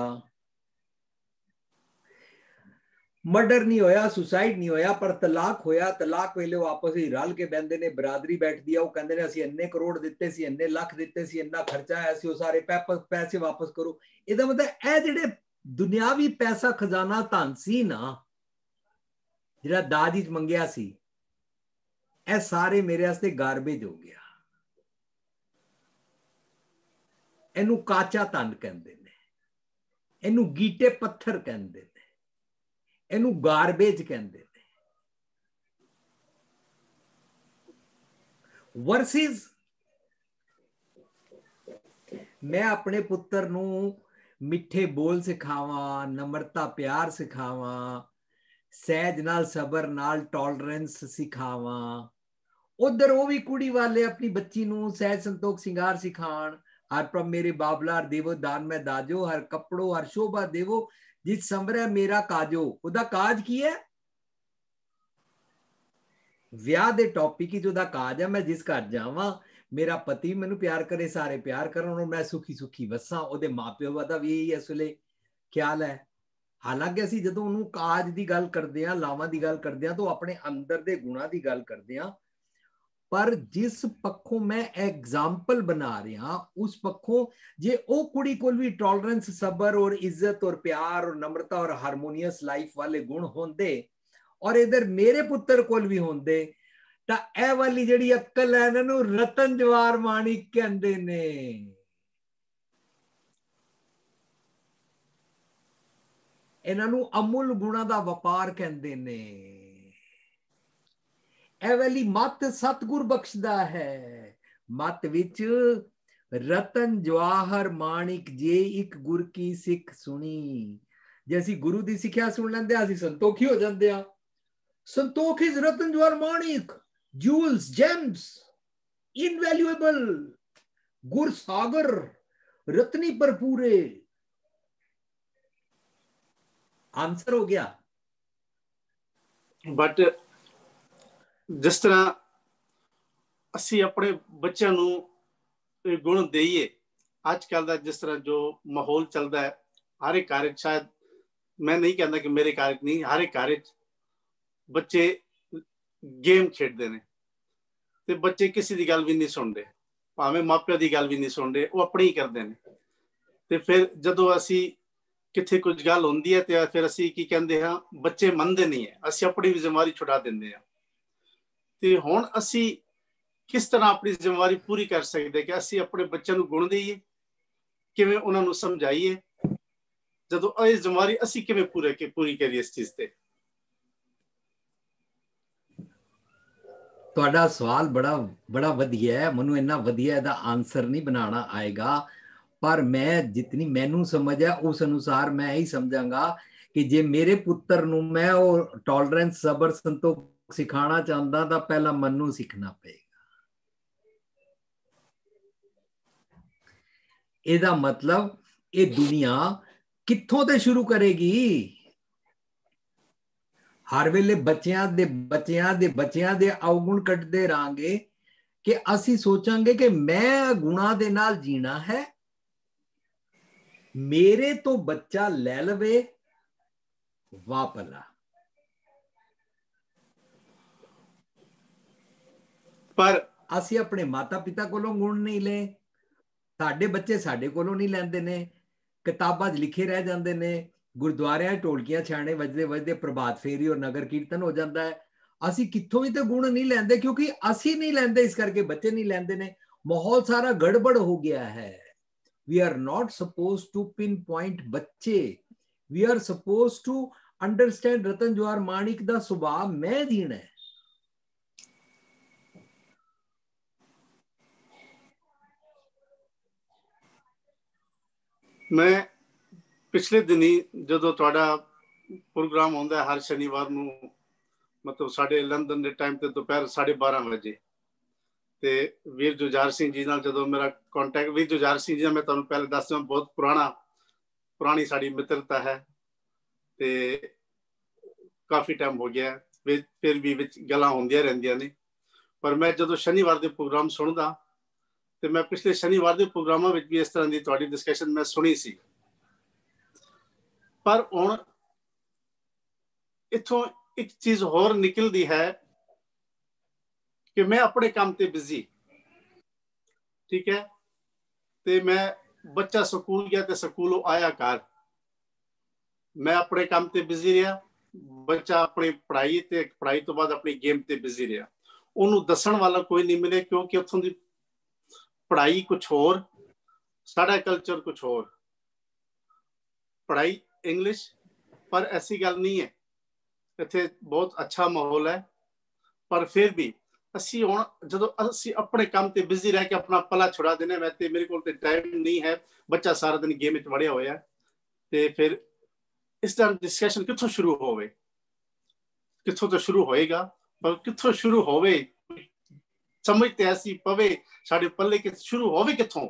ਮਰਡਰ ਨਹੀਂ ਹੋਇਆ, ਸੁਸਾਈਡ ਨਹੀਂ ਹੋਇਆ, ਪਰ ਤਲਾਕ ਹੋਇਆ। ਤਲਾਕ ਵੇਲੇ ਉਹ ਆਪਸ ਵਿੱਚ ਰਲ ਕੇ ਬਹਿੰਦੇ ਨੇ, ਬਰਾਦਰੀ ਬੈਠਦੀ ਆ, ਉਹ ਕਹਿੰਦੇ ਨੇ ਅਸੀਂ ਇੰਨੇ ਕਰੋੜ ਦਿੱਤੇ ਸੀ, ਇੰਨੇ ਲੱਖ ਦਿੱਤੇ ਸੀ, ਇੰਨਾ ਖਰਚਾ ਆਇਆ ਸੀ, ਉਹ ਸਾਰੇ ਪੈਸੇ ਵਾਪਸ ਕਰੋ। ਇਹਦਾ ਮਤਲਬ ਇਹ ਜਿਹੜੇ ਦੁਨਿਆਵੀ ਪੈਸਾ ਖਜ਼ਾਨਾ ਧਨ ਸੀ ਨਾ, ਜਿਹੜਾ ਦਾਜ ਵਿੱਚ ਮੰਗਿਆ ਸੀ, ਇਹ ਸਾਰੇ ਮੇਰੇ ਵਾਸਤੇ ਗਾਰਬੇਜ ਹੋ ਗਿਆ। ਇਹਨੂੰ ਕਾਚਾ ਧਨ ਕਹਿੰਦੇ ਨੇ, ਇਹਨੂੰ ਗੀਟੇ ਪੱਥਰ ਕਹਿੰਦੇ ਨੇ, ਇਹਨੂੰ ਗਾਰਬੇਜ ਕਹਿੰਦੇ ਨੇ। ਵਰਸਿਸ ਮੈਂ ਆਪਣੇ ਪੁੱਤਰ ਨੂੰ ਮਿੱਠੇ ਬੋਲ ਸਿਖਾਵਾਂ, ਨਮਰਤਾ ਪਿਆਰ ਸਿਖਾਵਾਂ, ਸਹਿਜ ਨਾਲ ਸਬਰ ਨਾਲ ਟੋਲਰੈਂਸ ਸਿਖਾਵਾਂ। ਉਧਰ ਉਹ ਵੀ ਕੁੜੀ ਵਾਲੇ ਆਪਣੀ ਬੱਚੀ ਨੂੰ ਸਹਿਜ ਸੰਤੋਖ ਸਿੰਗਾਰ ਸਿਖਾਣ। ਹਰ ਪ੍ਰਭ ਮੇਰੇ ਬਾਬਲਾਰ ਦੇਵੋ ਦਾਨ ਮੈਂ ਦਾਜੋ, ਹਰ ਕੱਪੜੋ ਹਰ ਸ਼ੋਭਾ ਦੇਵੋ, ਜਿਸ ਸੰਵਰੈ ਮੇਰਾ ਕਾਜੋ। ਉਹਦਾ ਕਾਜ ਕੀ ਹੈ? ਵਿਆਹ ਦੇ ਟੌਪਿਕ ਹੀ ਉਹਦਾ ਕਾਜ ਹੈ, ਮੈਂ ਜਿਸ ਘਰ ਜਾਵਾਂ ਮੇਰਾ ਪਤੀ ਮੈਨੂੰ ਪਿਆਰ ਕਰੇ, ਸਾਰੇ ਪਿਆਰ ਕਰਨ, ਔਰ ਮੈਂ ਸੁਖੀ ਸੁਖੀ ਵਸਾਂ। ਉਹਦੇ ਮਾਪਿਓ ਦਾ ਵੀ ਇਹੀ ਇਸ ਵੇਲੇ ਖਿਆਲ ਹੈ। ਹਾਲਾਂਕਿ ਅਸੀਂ ਜਦੋਂ ਉਹਨੂੰ ਕਾਜ ਦੀ ਗੱਲ ਕਰਦੇ ਹਾਂ, ਲਾਵਾਂ ਦੀ ਗੱਲ ਕਰਦੇ ਹਾਂ, ਤਾਂ ਉਹ ਆਪਣੇ ਅੰਦਰ ਦੇ ਗੁਣਾਂ ਦੀ ਗੱਲ ਕਰਦੇ ਹਾਂ। ਪਰ ਜਿਸ ਪੱਖੋਂ ਮੈਂ ਐਗਜ਼ਾਮਪਲ ਬਣਾ ਰਿਹਾ, ਉਸ ਪੱਖੋਂ ਜੇ ਉਹ ਕੁੜੀ ਕੋਲ ਵੀ ਟੋਲਰੈਂਸ, ਸਬਰ ਔਰ ਇੱਜ਼ਤ ਔਰ ਪਿਆਰ ਔਰ ਨਮਰਤਾ ਔਰ ਹਾਰਮੋਨੀਅਸ ਲਾਈਫ ਵਾਲੇ ਗੁਣ ਹੁੰਦੇ, ਔਰ ਇਧਰ ਮੇਰੇ ਪੁੱਤਰ ਕੋਲ ਵੀ ਹੁੰਦੇ, ਤਾਂ ਇਹ ਵਾਲੀ ਜਿਹੜੀ ਅਕਲ ਹੈ ਇਹਨਾਂ ਨੂੰ ਰਤਨ ਜਵਾਹਰ ਮਾਣਿਕ ਕਹਿੰਦੇ ਨੇ। ਇਹਨਾਂ ਨੂੰ ਅਮੁੱਲ ਗੁਣਾਂ ਦਾ ਵਪਾਰ ਕਹਿੰਦੇ ਨੇ। ਇਹ ਵਾਲੀ ਮੱਤ ਸਤਿਗੁਰ ਬਖਸ਼ਦਾ ਹੈ। ਮੱਤ ਵਿੱਚ ਰਤਨ ਜਵਾਹਰ ਮਾਣਿਕ, ਜੇ ਇੱਕ ਗੁਰ ਕੀ ਸਿੱਖ ਸੁਣੀ। ਜੇ ਅਸੀਂ ਗੁਰੂ ਦੀ ਸਿੱਖਿਆ ਸੁਣ ਲੈਂਦੇ, ਅਸੀਂ ਸੰਤੋਖੀ ਹੋ ਜਾਂਦੇ ਆ। संतोख इज रतन जवाहर माणिक, jewels, gems, invaluable, गुर सागर, रत्नी पर पूरे। आंसर हो गया। बट जिस तरह ਅਸੀਂ ਆਪਣੇ ਬੱਚਿਆਂ ਨੂੰ ਇਹ ਗੁਣ ਦੇਈਏ, ਅੱਜ ਕੱਲ ਦਾ ਜਿਸ ਤਰ੍ਹਾਂ ਜੋ ਮਾਹੌਲ ਚੱਲਦਾ ਹੈ, ਹਰ ਇੱਕ ਘਰ 'ਚ, ਸ਼ਾਇਦ ਮੈਂ ਨਹੀਂ ਕਹਿੰਦਾ ਕਿ ਮੇਰੇ ਘਰ 'ਚ ਨਹੀਂ, ਹਰ ਇੱਕ ਘਰ 'ਚ ਬੱਚੇ ਗੇਮ ਖੇਡਦੇ ਨੇ ਤੇ ਬੱਚੇ ਕਿਸੇ ਦੀ ਗੱਲ ਵੀ ਨਹੀਂ ਸੁਣਦੇ, ਭਾਵੇਂ ਮਾਪਿਆਂ ਦੀ ਗੱਲ ਵੀ ਨਹੀਂ ਸੁਣਦੇ, ਉਹ ਆਪਣੀ ਹੀ ਕਰਦੇ ਨੇ। ਤੇ ਫਿਰ ਜਦੋਂ ਅਸੀਂ ਕਿੱਥੇ ਕੁਝ ਗੱਲ ਹੁੰਦੀ ਹੈ ਤੇ ਫਿਰ ਅਸੀਂ ਕੀ ਕਹਿੰਦੇ ਹਾਂ, ਬੱਚੇ ਮੰਨਦੇ ਨਹੀਂ ਹੈ, ਅਸੀਂ ਆਪਣੀ ਵੀ ਜ਼ਿੰਮੇਵਾਰੀ ਛੁਡਾ ਦਿੰਦੇ ਹਾਂ। ਤੇ ਹੁਣ ਅਸੀਂ ਕਿਸ ਤਰ੍ਹਾਂ ਆਪਣੀ ਜ਼ਿੰਮੇਵਾਰੀ ਪੂਰੀ ਕਰ ਸਕਦੇ ਕਿ ਅਸੀਂ ਆਪਣੇ ਬੱਚਿਆਂ ਨੂੰ ਗੁਣ ਦੇਈਏ, ਕਿਵੇਂ ਉਹਨਾਂ ਨੂੰ ਸਮਝਾਈਏ, ਜਦੋਂ ਇਹ ਜ਼ਿੰਮੇਵਾਰੀ ਅਸੀਂ ਕਿਵੇਂ ਪੂਰੀ ਕਰੀਏ ਇਸ ਚੀਜ਼ ਤੇ? ਤੁਹਾਡਾ ਸਵਾਲ ਬੜਾ ਵਧੀਆ ਹੈ, ਮੈਨੂੰ ਇੰਨਾ ਵਧੀਆ ਇਹਦਾ ਆਨਸਰ ਨਹੀਂ ਬਣਾਉਣਾ ਆਏਗਾ, ਪਰ ਮੈਂ ਜਿਤਨੀ ਮੈਨੂੰ ਸਮਝ ਹੈ ਉਸ ਅਨੁਸਾਰ ਮੈਂ ਇਹੀ ਸਮਝਾਂਗਾ ਕਿ ਜੇ ਮੇਰੇ ਪੁੱਤਰ ਨੂੰ ਮੈਂ ਉਹ ਟੋਲਰੈਂਸ, ਸਬਰ, ਸੰਤੋਖ ਸਿਖਾਉਣਾ ਚਾਹੁੰਦਾ ਤਾਂ ਪਹਿਲਾਂ ਮੈਨੂੰ ਸਿੱਖਣਾ ਪਏਗਾ। ਇਹਦਾ ਮਤਲਬ ਇਹ ਦੁਨੀਆ ਕਿੱਥੋਂ ਤੇ ਸ਼ੁਰੂ ਕਰੇਗੀ? ਹਰ ਵੇਲੇ ਬੱਚਿਆਂ ਦੇ ਅਵਗੁਣ ਕੱਢਦੇ ਰਹਾਂਗੇ ਕਿ ਅਸੀਂ ਸੋਚਾਂਗੇ ਕਿ ਮੈਂ ਗੁਣਾਂ ਦੇ ਨਾਲ ਜੀਣਾ ਹੈ, ਮੇਰੇ ਤੋਂ ਬੱਚਾ ਲੈ ਲਵੇ, ਵਾਹ ਭਲਾ। ਪਰ ਅਸੀਂ ਆਪਣੇ ਮਾਤਾ ਪਿਤਾ ਕੋਲੋਂ ਗੁਣ ਨਹੀਂ ਲਏ, ਸਾਡੇ ਬੱਚੇ ਸਾਡੇ ਕੋਲੋਂ ਨਹੀਂ ਲੈਂਦੇ ਨੇ, ਕਿਤਾਬਾਂ 'ਚ ਲਿਖੇ ਰਹਿ ਜਾਂਦੇ ਨੇ, ਗੁਰਦੁਆਰਿਆਂ ਢੋਲਕੀਆਂ ਛਾਣੇ ਵੱਜਦੇ ਪ੍ਰਭਾਤ ਫੇਰੀ ਔਰ ਨਗਰ ਕੀਰਤਨ ਹੋ ਜਾਂਦਾ ਹੈ। ਅਸੀਂ ਕਿੱਥੋਂ ਵੀ ਤੇ ਗੁਣ ਨਹੀਂ ਲੈਂਦੇ, ਕਿਉਂਕਿ ਅਸੀਂ ਨਹੀਂ ਲੈਂਦੇ, ਇਸ ਕਰਕੇ ਬੱਚੇ ਨਹੀਂ ਲੈਂਦੇ ਨੇ। ਮਾਹੌਲ ਸਾਰਾ ਗੜਬੜ ਹੋ ਗਿਆ ਹੈ। We are not supposed to pinpoint ਬੱਚੇ, we are supposed to understand ਰਤਨ ਜਵਾਹਰ ਮਾਣਿਕ ਦਾ ਸੁਭਾਅ ਮੈਂ ਜੀਣਾ ਹੈ। ਮੈਂ ਪਿਛਲੇ ਦਿਨੀ ਜਦੋਂ ਤੁਹਾਡਾ ਪ੍ਰੋਗਰਾਮ ਹੁੰਦਾ ਹਰ ਸ਼ਨੀਵਾਰ ਨੂੰ, ਮਤਲਬ ਸਾਡੇ ਲੰਡਨ ਦੇ ਟਾਈਮ ਤੇ ਦੁਪਹਿਰ 12:30 ਵਜੇ, ਤੇ ਵੀਰ ਜੁਝਾਰ ਸਿੰਘ ਜੀ ਨਾਲ ਜਦੋਂ ਮੇਰਾ ਕੰਟੈਕਟ, ਵੀਰ ਜੁਝਾਰ ਸਿੰਘ ਜੀ ਨਾਲ ਮੈਂ ਤੁਹਾਨੂੰ ਪਹਿਲੇ ਦੱਸ ਦਿਆਂ ਬਹੁਤ ਪੁਰਾਣੀ ਸਾਡੀ ਮਿੱਤਰਤਾ ਹੈ ਤੇ ਕਾਫੀ ਟਾਈਮ ਹੋ ਗਿਆ, ਫਿਰ ਵੀ ਵਿੱਚ ਗੱਲਾਂ ਹੁੰਦੀਆਂ ਰਹਿੰਦੀਆਂ ਨੇ। ਪਰ ਮੈਂ ਜਦੋਂ ਸ਼ਨੀਵਾਰ ਦੇ ਪ੍ਰੋਗਰਾਮ ਸੁਣਦਾ ਤੇ ਮੈਂ ਪਿਛਲੇ ਸ਼ਨੀਵਾਰ ਦੇ ਪ੍ਰੋਗਰਾਮਾਂ ਵਿੱਚ ਵੀ ਇਸ ਤਰ੍ਹਾਂ ਦੀ ਤੁਹਾਡੀ ਡਿਸਕਸ਼ਨ ਮੈਂ ਸੁਣੀ ਸੀ। ਪਰ ਹੁਣ ਇੱਥੋਂ ਇੱਕ ਚੀਜ਼ ਹੋਰ ਨਿਕਲਦੀ ਹੈ ਕਿ ਮੈਂ ਆਪਣੇ ਕੰਮ ਤੇ ਬਿਜ਼ੀ, ਠੀਕ ਹੈ, ਤੇ ਮੈਂ ਬੱਚਾ ਸਕੂਲ ਗਿਆ ਤੇ ਸਕੂਲੋਂ ਆਇਆ ਘਰ, ਮੈਂ ਆਪਣੇ ਕੰਮ ਤੇ ਬਿਜ਼ੀ ਰਿਹਾ, ਬੱਚਾ ਆਪਣੀ ਪੜ੍ਹਾਈ ਤੇ ਪੜ੍ਹਾਈ ਤੋਂ ਬਾਅਦ ਆਪਣੀ ਗੇਮ ਤੇ ਬਿਜ਼ੀ ਰਿਹਾ। ਉਹਨੂੰ ਦੱਸਣ ਵਾਲਾ ਕੋਈ ਨਹੀਂ ਮਿਲੇ, ਕਿਉਂਕਿ ਉੱਥੋਂ ਦੀ ਪੜ੍ਹਾਈ ਕੁਛ ਹੋਰ, ਸਾਡਾ ਕਲਚਰ ਕੁਛ ਹੋਰ, ਪੜ੍ਹਾਈ ਇੰਗਲਿਸ਼। ਪਰ ਐਸੀ ਗੱਲ ਨਹੀਂ ਹੈ, ਇੱਥੇ ਬਹੁਤ ਅੱਛਾ ਮਾਹੌਲ ਹੈ, ਪਰ ਫਿਰ ਵੀ ਅਸੀਂ ਹੁਣ ਜਦੋਂ ਅਸੀਂ ਆਪਣੇ ਕੰਮ ਤੇ ਬਿਜ਼ੀ ਰਹਿ ਕੇ ਆਪਣਾ ਪਲਾ ਛੁਡਾ ਦਿੰਦੇ, ਮੈਂ ਤੇ ਮੇਰੇ ਕੋਲ ਤੇ ਟਾਈਮ ਨਹੀਂ ਹੈ, ਬੱਚਾ ਸਾਰਾ ਦਿਨ ਗੇਮ ਵਿੱਚ ਵੜਿਆ ਹੋਇਆ, ਤੇ ਫਿਰ ਇਸ ਤਰ੍ਹਾਂ ਡਿਸਕਸ਼ਨ ਕਿੱਥੋਂ ਸ਼ੁਰੂ ਹੋਵੇ? ਕਿੱਥੋਂ ਤੋਂ ਸ਼ੁਰੂ ਹੋਏਗਾ, ਪਰ ਕਿੱਥੋਂ ਸ਼ੁਰੂ ਹੋਵੇ ਸਮਝ ਤੇ ਐਸੀ ਪਵੇ ਸਾਡੇ ਪੱਲੇ ਕਿ ਸ਼ੁਰੂ ਹੋਵੇ ਕਿੱਥੋਂ?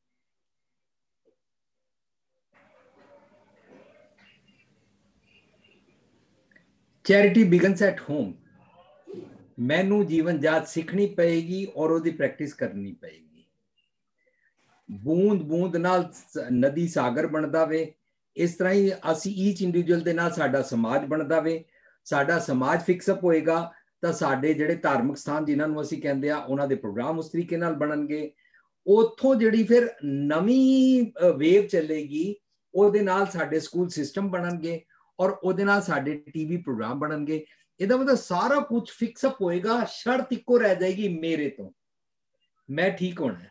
Charity begins at home. ਮੈਨੂੰ ਜੀਵਨ ਜਾਚ ਸਿੱਖਣੀ ਪਏਗੀ ਔਰ ਉਹਦੀ ਪ੍ਰੈਕਟਿਸ ਕਰਨੀ ਪਏਗੀ। ਬੂੰਦ ਬੂੰਦ ਨਾਲ ਨਦੀ ਸਾਗਰ ਬਣਦਾ ਵੇ, ਇਸ ਤਰ੍ਹਾਂ ਹੀ ਅਸੀਂ ਈਚ ਇੰਡੀਵਿਜੂਅਲ ਦੇ ਨਾਲ ਸਾਡਾ ਸਮਾਜ ਬਣਦਾ ਵੇ। ਸਾਡਾ ਸਮਾਜ ਫਿਕਸਅਪ ਹੋਏਗਾ ਤਾਂ ਸਾਡੇ ਜਿਹੜੇ ਧਾਰਮਿਕ ਸਥਾਨ ਜਿਨ੍ਹਾਂ ਨੂੰ ਅਸੀਂ ਕਹਿੰਦੇ ਆ ਉਹਨਾਂ ਦੇ ਪ੍ਰੋਗਰਾਮ ਉਸ ਤਰੀਕੇ ਨਾਲ ਬਣਨਗੇ। ਉੱਥੋਂ ਜਿਹੜੀ ਫਿਰ ਨਵੀਂ ਵੇਵ ਚੱਲੇਗੀ, ਉਹਦੇ ਨਾਲ ਸਾਡੇ ਸਕੂਲ ਸਿਸਟਮ ਬਣਨਗੇ ਔਰ ਉਹਦੇ ਨਾਲ ਸਾਡੇ ਟੀਵੀ ਪ੍ਰੋਗਰਾਮ ਬਣਨਗੇ। ਇਹਦਾ ਮਤਲਬ ਸਾਰਾ ਕੁਝ ਫਿਕਸਅਪ ਹੋਏਗਾ, ਸ਼ਰਤ ਇੱਕੋ ਰਹਿ ਜਾਏਗੀ ਮੇਰੇ ਤੋਂ, ਮੈਂ ਠੀਕ ਹੋਣਾ।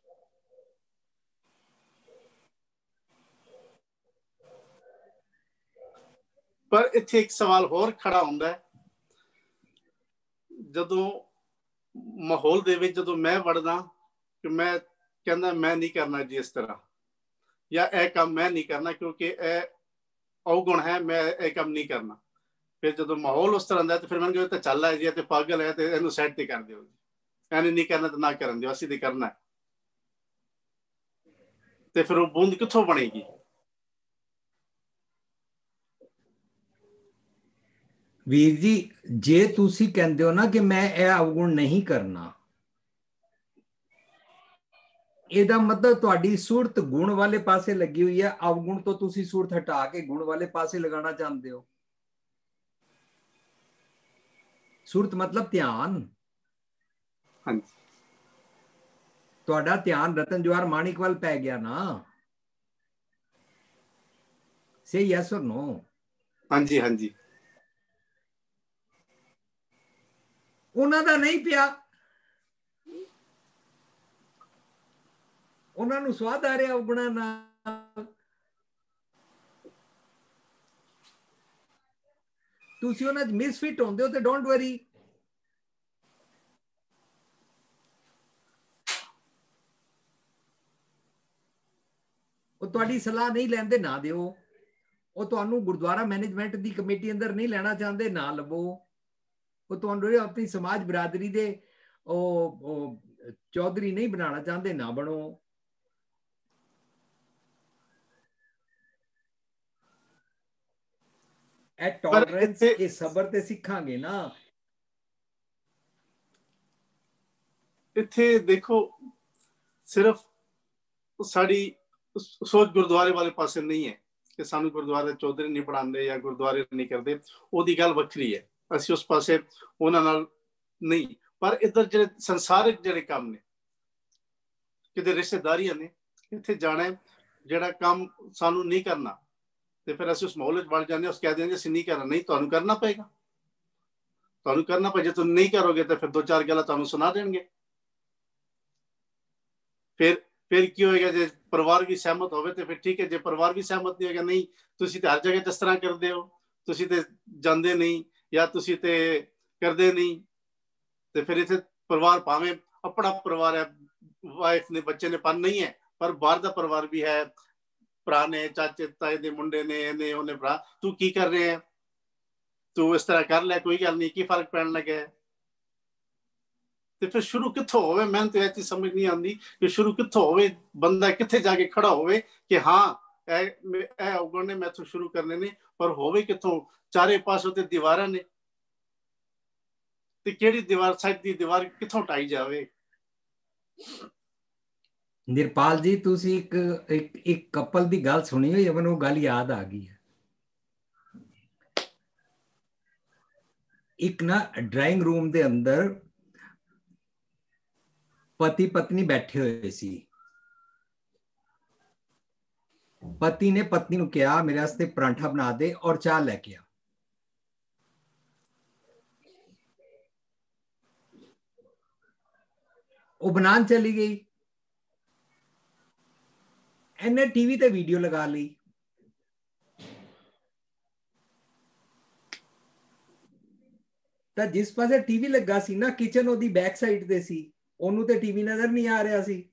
ਪਰ ਇੱਥੇ ਇੱਕ ਸਵਾਲ ਹੋਰ ਖੜਾ ਹੁੰਦਾ ਹੈ, ਜਦੋਂ ਮਾਹੌਲ ਦੇ ਵਿੱਚ ਜਦੋਂ ਮੈਂ ਵੜਦਾ ਕਿ ਮੈਂ ਕਹਿੰਦਾ ਮੈਂ ਨਹੀਂ ਕਰਨਾ ਜੀ ਇਸ ਤਰ੍ਹਾਂ, ਜਾਂ ਇਹ ਕੰਮ ਮੈਂ ਨਹੀਂ ਕਰਨਾ ਕਿਉਂਕਿ ਇਹ ਔਗੁਣ ਹੈ, ਮੈਂ ਇਹ ਕੰਮ ਨਹੀਂ ਕਰਨਾ, ਫਿਰ ਜਦੋਂ ਮਾਹੌਲ ਉਸ ਤਰ੍ਹਾਂ ਦਾ ਤੇ ਫਿਰ ਮੈਂ ਕਿਹਾ ਤਾਂ ਚੱਲ ਹੈ ਜੀ ਤੇ ਪਾਗਲ ਹੈ ਤੇ ਇਹਨੂੰ ਸਾਈਡ ਤੇ ਕਰ ਦਿਓ, ਇਹਨੇ ਨਹੀਂ ਕਰਨਾ ਤਾਂ ਨਾ ਕਰਨ ਦਿਓ, ਅਸੀਂ ਤੇ ਕਰਨਾ। ਤੇ ਫਿਰ ਉਹ ਬੂੰਦ ਕਿੱਥੋਂ ਬਣੇਗੀ? ਵੀਰ ਜੀ, ਜੇ ਤੁਸੀਂ ਕਹਿੰਦੇ ਹੋ ਨਾ ਕਿ ਮੈਂ ਇਹ ਅਵਗੁਣ ਨਹੀਂ ਕਰਨਾ, ਇਹਦਾ ਮਤਲਬ ਤੁਹਾਡੀ ਸੁਰਤ ਗੁਣ ਵਾਲੇ ਪਾਸੇ ਲੱਗੀ ਹੋਈ ਹੈ। ਅਵਗੁਣ ਤੋਂ ਤੁਸੀਂ ਸੁਰਤ ਹਟਾ ਕੇ ਗੁਣ ਵਾਲੇ ਪਾਸੇ ਲਗਾਉਣਾ ਚਾਹੁੰਦੇ ਹੋ। ਸੁਰਤ ਮਤਲਬ ਧਿਆਨ। ਹਾਂਜੀ, ਤੁਹਾਡਾ ਧਿਆਨ ਰਤਨ ਜਵਾਹਰ ਮਾਣਿਕ ਵੱਲ ਪੈ ਗਿਆ ਨਾ। Say yes or no? ਹਾਂਜੀ ਹਾਂਜੀ। ਉਹਨਾਂ ਦਾ ਨਹੀਂ ਪਿਆ, ਉਹਨਾਂ ਨੂੰ ਸਵਾਦ ਆ ਰਿਹਾ ਉਗਣਾ ਨਾਲ। ਤੁਸੀਂ ਉਹਨਾਂ 'ਚ ਮਿਸਫਿਟ ਹੁੰਦੇ ਹੋ ਤੇ ਡੋਂਟ ਵਰੀ। ਉਹ ਤੁਹਾਡੀ ਸਲਾਹ ਨਹੀਂ ਲੈਂਦੇ, ਨਾ ਦਿਓ। ਉਹ ਤੁਹਾਨੂੰ ਗੁਰਦੁਆਰਾ ਮੈਨੇਜਮੈਂਟ ਦੀ ਕਮੇਟੀ ਅੰਦਰ ਨਹੀਂ ਲੈਣਾ ਚਾਹੁੰਦੇ, ਨਾ ਲਵੋ। ਉਹ ਤੁਹਾਨੂੰ ਆਪਣੀ ਸਮਾਜ ਬਰਾਦਰੀ ਦੇ ਉਹ ਚੌਧਰੀ ਨਹੀਂ ਬਣਾਉਣਾ ਚਾਹੁੰਦੇ, ਨਾ ਬਣੋ। ਇਹ ਟੋਲਰੈਂਸ, ਇਹ ਸਬਰ ਤੇ ਸਿੱਖਾਂਗੇ ਨਾ। ਇੱਥੇ ਦੇਖੋ, ਸਿਰਫ ਸਾਡੀ ਸੋਚ ਗੁਰਦੁਆਰੇ ਵਾਲੇ ਪਾਸੇ ਨਹੀਂ ਹੈ ਕਿ ਸਾਨੂੰ ਗੁਰਦੁਆਰੇ ਚੌਧਰੀ ਨਹੀਂ ਪੜਾਉਂਦੇ ਜਾਂ ਗੁਰਦੁਆਰੇ ਨਹੀਂ ਕਰਦੇ, ਉਹਦੀ ਗੱਲ ਵੱਖਰੀ ਹੈ। ਅਸੀਂ ਉਸ ਪਾਸੇ ਉਹਨਾਂ ਨਾਲ ਨਹੀਂ, ਪਰ ਇੱਧਰ ਜਿਹੜੇ ਸੰਸਾਰਿਕ ਜਿਹੜੇ ਕੰਮ ਨੇ, ਕਿਤੇ ਰਿਸ਼ਤੇਦਾਰੀਆਂ ਨੇ, ਇੱਥੇ ਜਾਣਾ, ਜਿਹੜਾ ਕੰਮ ਸਾਨੂੰ ਨਹੀਂ ਕਰਨਾ ਤੇ ਫਿਰ ਅਸੀਂ ਉਸ ਮਾਹੌਲ 'ਚ ਵੜ ਜਾਂਦੇ ਹਾਂ। ਉਸ ਕਹਿ ਦਿੰਦੇ ਅਸੀਂ ਨਹੀਂ ਕਰਨਾ। ਨਹੀਂ, ਤੁਹਾਨੂੰ ਕਰਨਾ ਪਏਗਾ, ਤੁਹਾਨੂੰ ਕਰਨਾ ਪਏ। ਜੇ ਤੁਸੀਂ ਨਹੀਂ ਕਰੋਗੇ ਤਾਂ ਫਿਰ 2-4 ਗੱਲਾਂ ਤੁਹਾਨੂੰ ਸੁਣਾ ਦੇਣਗੇ। ਫਿਰ ਕੀ ਹੋਏਗਾ? ਜੇ ਪਰਿਵਾਰ ਵੀ ਸਹਿਮਤ ਹੋਵੇ ਤੇ ਫਿਰ ਠੀਕ ਹੈ। ਜੇ ਪਰਿਵਾਰ ਵੀ ਸਹਿਮਤ ਨਹੀਂ ਹੋਏਗਾ, ਨਹੀਂ ਤੁਸੀਂ ਤੇ ਹਰ ਜਗ੍ਹਾ ਜਿਸ ਤਰ੍ਹਾਂ ਕਰਦੇ ਹੋ, ਤੁਸੀਂ ਤੇ ਜਾਂਦੇ ਨਹੀਂ ਜਾਂ ਤੁਸੀਂ ਤੇ ਕਰਦੇ ਨਹੀਂ, ਤੇ ਫਿਰ ਇੱਥੇ ਪਰਿਵਾਰ ਭਾਵੇਂ ਆਪਣਾ ਪਰਿਵਾਰ ਹੈ, ਵਾਈਫ ਨੇ, ਬੱਚੇ ਨੇ, ਪਰ ਨਹੀਂ ਹੈ, ਪਰ ਬਾਹਰ ਦਾ ਪਰਿਵਾਰ ਵੀ ਹੈ, ਭਰਾ ਨੇ, ਚਾਚੇ ਤਾਏ ਦੇ ਮੁੰਡੇ ਨੇ, ਇਹਨੇ ਉਹਨੇ ਭਰਾ, ਤੂੰ ਕੀ ਕਰ ਰਿਹਾ ਹੈ, ਤੂੰ ਇਸ ਤਰ੍ਹਾਂ ਕਰ ਲੈ, ਕੋਈ ਗੱਲ ਨਹੀਂ, ਕੀ ਫਰਕ ਪੈਣ ਲੱਗਿਆ? ਤੇ ਫਿਰ ਸ਼ੁਰੂ ਕਿੱਥੋਂ ਹੋਵੇ? ਮੈਨੂੰ ਤਾਂ ਇਹ ਚੀਜ਼ ਸਮਝ ਨਹੀਂ ਆਉਂਦੀ ਕਿ ਸ਼ੁਰੂ ਕਿੱਥੋਂ ਹੋਵੇ, ਬੰਦਾ ਕਿੱਥੇ ਜਾ ਕੇ ਖੜਾ ਹੋਵੇ ਕਿ ਹਾਂ ਇਹ ਔਗਣ ਨੇ ਮੈਥੋਂ ਸ਼ੁਰੂ ਕਰਨੇ ਨੇ, ਪਰ ਹੋਵੇ ਕਿੱਥੋਂ? ਚਾਰੇ ਪਾਸੋਂ ਤੇ ਦੀਵਾਰਾਂ ਨੇ, ਤੇ ਕਿਹੜੀ ਦੀਵਾਰ, ਸੱਚ ਦੀ ਦੀਵਾਰ ਕਿੱਥੋਂ ਢਾਈ ਜਾਵੇ? ਨਿਰਪਾਲ ਜੀ, ਤੁਸੀਂ ਇੱਕ ਕਪਲ ਦੀ ਗੱਲ ਸੁਣੀ ਹੋਈ ਹੈ, ਮੈਨੂੰ ਉਹ ਗੱਲ ਯਾਦ ਆ ਗਈ ਹੈ। ਇੱਕ ਨਾ ਡਰਾਇੰਗ ਰੂਮ ਦੇ ਅੰਦਰ ਪਤੀ ਪਤਨੀ ਬੈਠੇ ਹੋਏ ਸੀ। ਪਤੀ ਨੇ ਪਤਨੀ ਨੂੰ ਕਿਹਾ, ਮੇਰੇ ਵਾਸਤੇ ਪਰਾਂਠਾ ਬਣਾ ਦੇ ਔਰ ਚਾਹ ਲੈ ਕੇ ਆ। ਉਹ ਬਣਾਉਣ ਚਲੀ ਗਈ। ਇਹਨੇ ਟੀਵੀ ਤੇ ਵੀਡੀਓ ਲਗਾ ਲਈ। ਤਾਂ ਜਿਸ ਪਾਸੇ ਟੀਵੀ ਲੱਗਾ ਸੀ ਨਾ, ਕਿਚਨ ਉਹਦੀ ਬੈਕ ਸਾਈਡ ਤੇ ਸੀ, ਉਹਨੂੰ ਤੇ ਟੀਵੀ ਨਜ਼ਰ ਨਹੀਂ ਆ ਰਿਹਾ ਸੀ।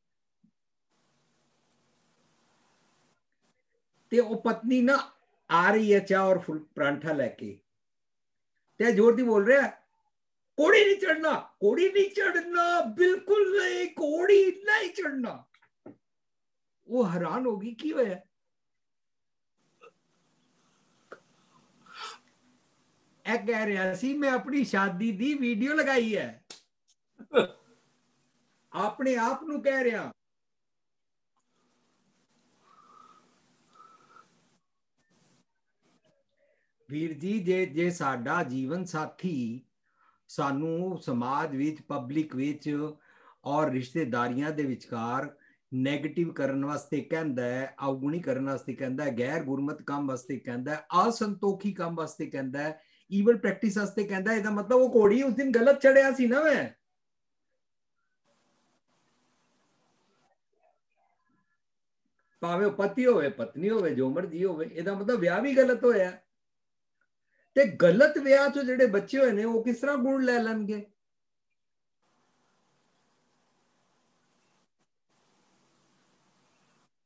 ਤੇ ਉਹ ਪਤਨੀ ਨਾ ਆ ਰਹੀ ਹੈ ਚਾਹ ਔਰ ਪਰਾਂਠਾ ਲੈ ਕੇ, ਤੇ ਜ਼ੋਰ ਦੀ ਬੋਲ ਰਿਹਾ, ਕੋੜੀ ਨਹੀਂ ਚੜਨਾ, ਕੋੜੀ ਨਹੀਂ ਚੜਨਾ, ਬਿਲਕੁਲ ਨਹੀਂ, ਕੋੜੀ ਨਹੀਂ ਚੜਨਾ। ਉਹ ਹੈਰਾਨ ਹੋ ਗਈ, ਕੀ ਹੋਇਆ? ਇਹ ਕਹਿ ਰਿਹਾ ਸੀ, ਮੈਂ ਆਪਣੀ ਸ਼ਾਦੀ ਦੀ ਵੀਡੀਓ ਲਗਾਈ ਹੈ, ਆਪਣੇ ਆਪ ਨੂੰ ਕਹਿ ਰਿਹਾ। ਵੀਰ ਜੀ, ਜੇ ਸਾਡਾ ਜੀਵਨ ਸਾਥੀ ਸਾਨੂੰ ਸਮਾਜ ਵਿੱਚ, ਪਬਲਿਕ ਵਿੱਚ ਔਰ ਰਿਸ਼ਤੇਦਾਰੀਆਂ ਦੇ ਵਿਚਕਾਰ ਨੈਗੇਟਿਵ ਕਰਨ ਵਾਸਤੇ ਕਹਿੰਦਾ ਹੈ, ਅਵਗੁਣੀ ਕਰਨ ਵਾਸਤੇ ਕਹਿੰਦਾ ਹੈ, ਗੈਰ ਗੁਰਮਤ ਕੰਮ ਵਾਸਤੇ ਕਹਿੰਦਾ ਹੈ, ਅਸੰਤੋਖੀ ਕੰਮ ਵਾਸਤੇ ਕਹਿੰਦਾ ਹੈ, ਈਵਲ ਪ੍ਰੈਕਟਿਸ ਵਾਸਤੇ ਕਹਿੰਦਾ, ਇਹਦਾ ਮਤਲਬ ਉਹ ਘੋੜੀ ਉਸ ਦਿਨ ਗਲਤ ਚੜਿਆ ਸੀ ਨਾ। ਮੈਂ ਭਾਵੇਂ ਉਹ ਪਤੀ ਹੋਵੇ, ਪਤਨੀ ਹੋਵੇ, ਜੋ ਮਰਜੀ ਹੋਵੇ, ਇਹਦਾ ਮਤਲਬ ਵਿਆਹ ਵੀ ਗਲਤ ਹੋਇਆ। ਤੇ ਗਲਤ ਵਿਆਹ ਚੋਂ ਜਿਹੜੇ ਬੱਚੇ ਹੋਏ ਨੇ, ਉਹ ਕਿਸ ਤਰ੍ਹਾਂ ਗੁਣ ਲੈ ਲੈਣਗੇ?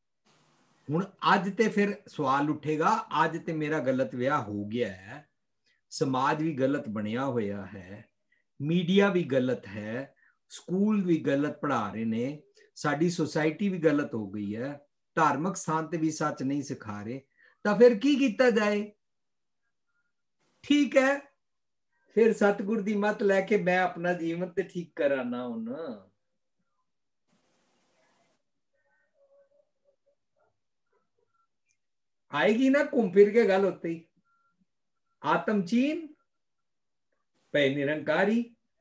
ਹੁਣ ਅੱਜ ਤੇ ਫਿਰ ਸਵਾਲ ਉੱਠੇਗਾ, ਅੱਜ ਤੇ ਮੇਰਾ ਗਲਤ ਵਿਆਹ ਹੋ ਗਿਆ ਹੈ, समाज भी गलत बनया होया है, मीडिया भी गलत है, स्कूल भी गलत पढ़ा रहे ने, साडी सोसाइटी भी गलत हो गई है, धार्मिक स्थान ते भी सच नहीं सिखा रहे, तो फिर की किया जाए? ठीक है, फिर सतगुर दी मत लैके मैं अपना जीवन ते ठीक कराना हुन। आएगी ना घूम फिर के गल होते ही, आत्मचीन पे निरंकारी,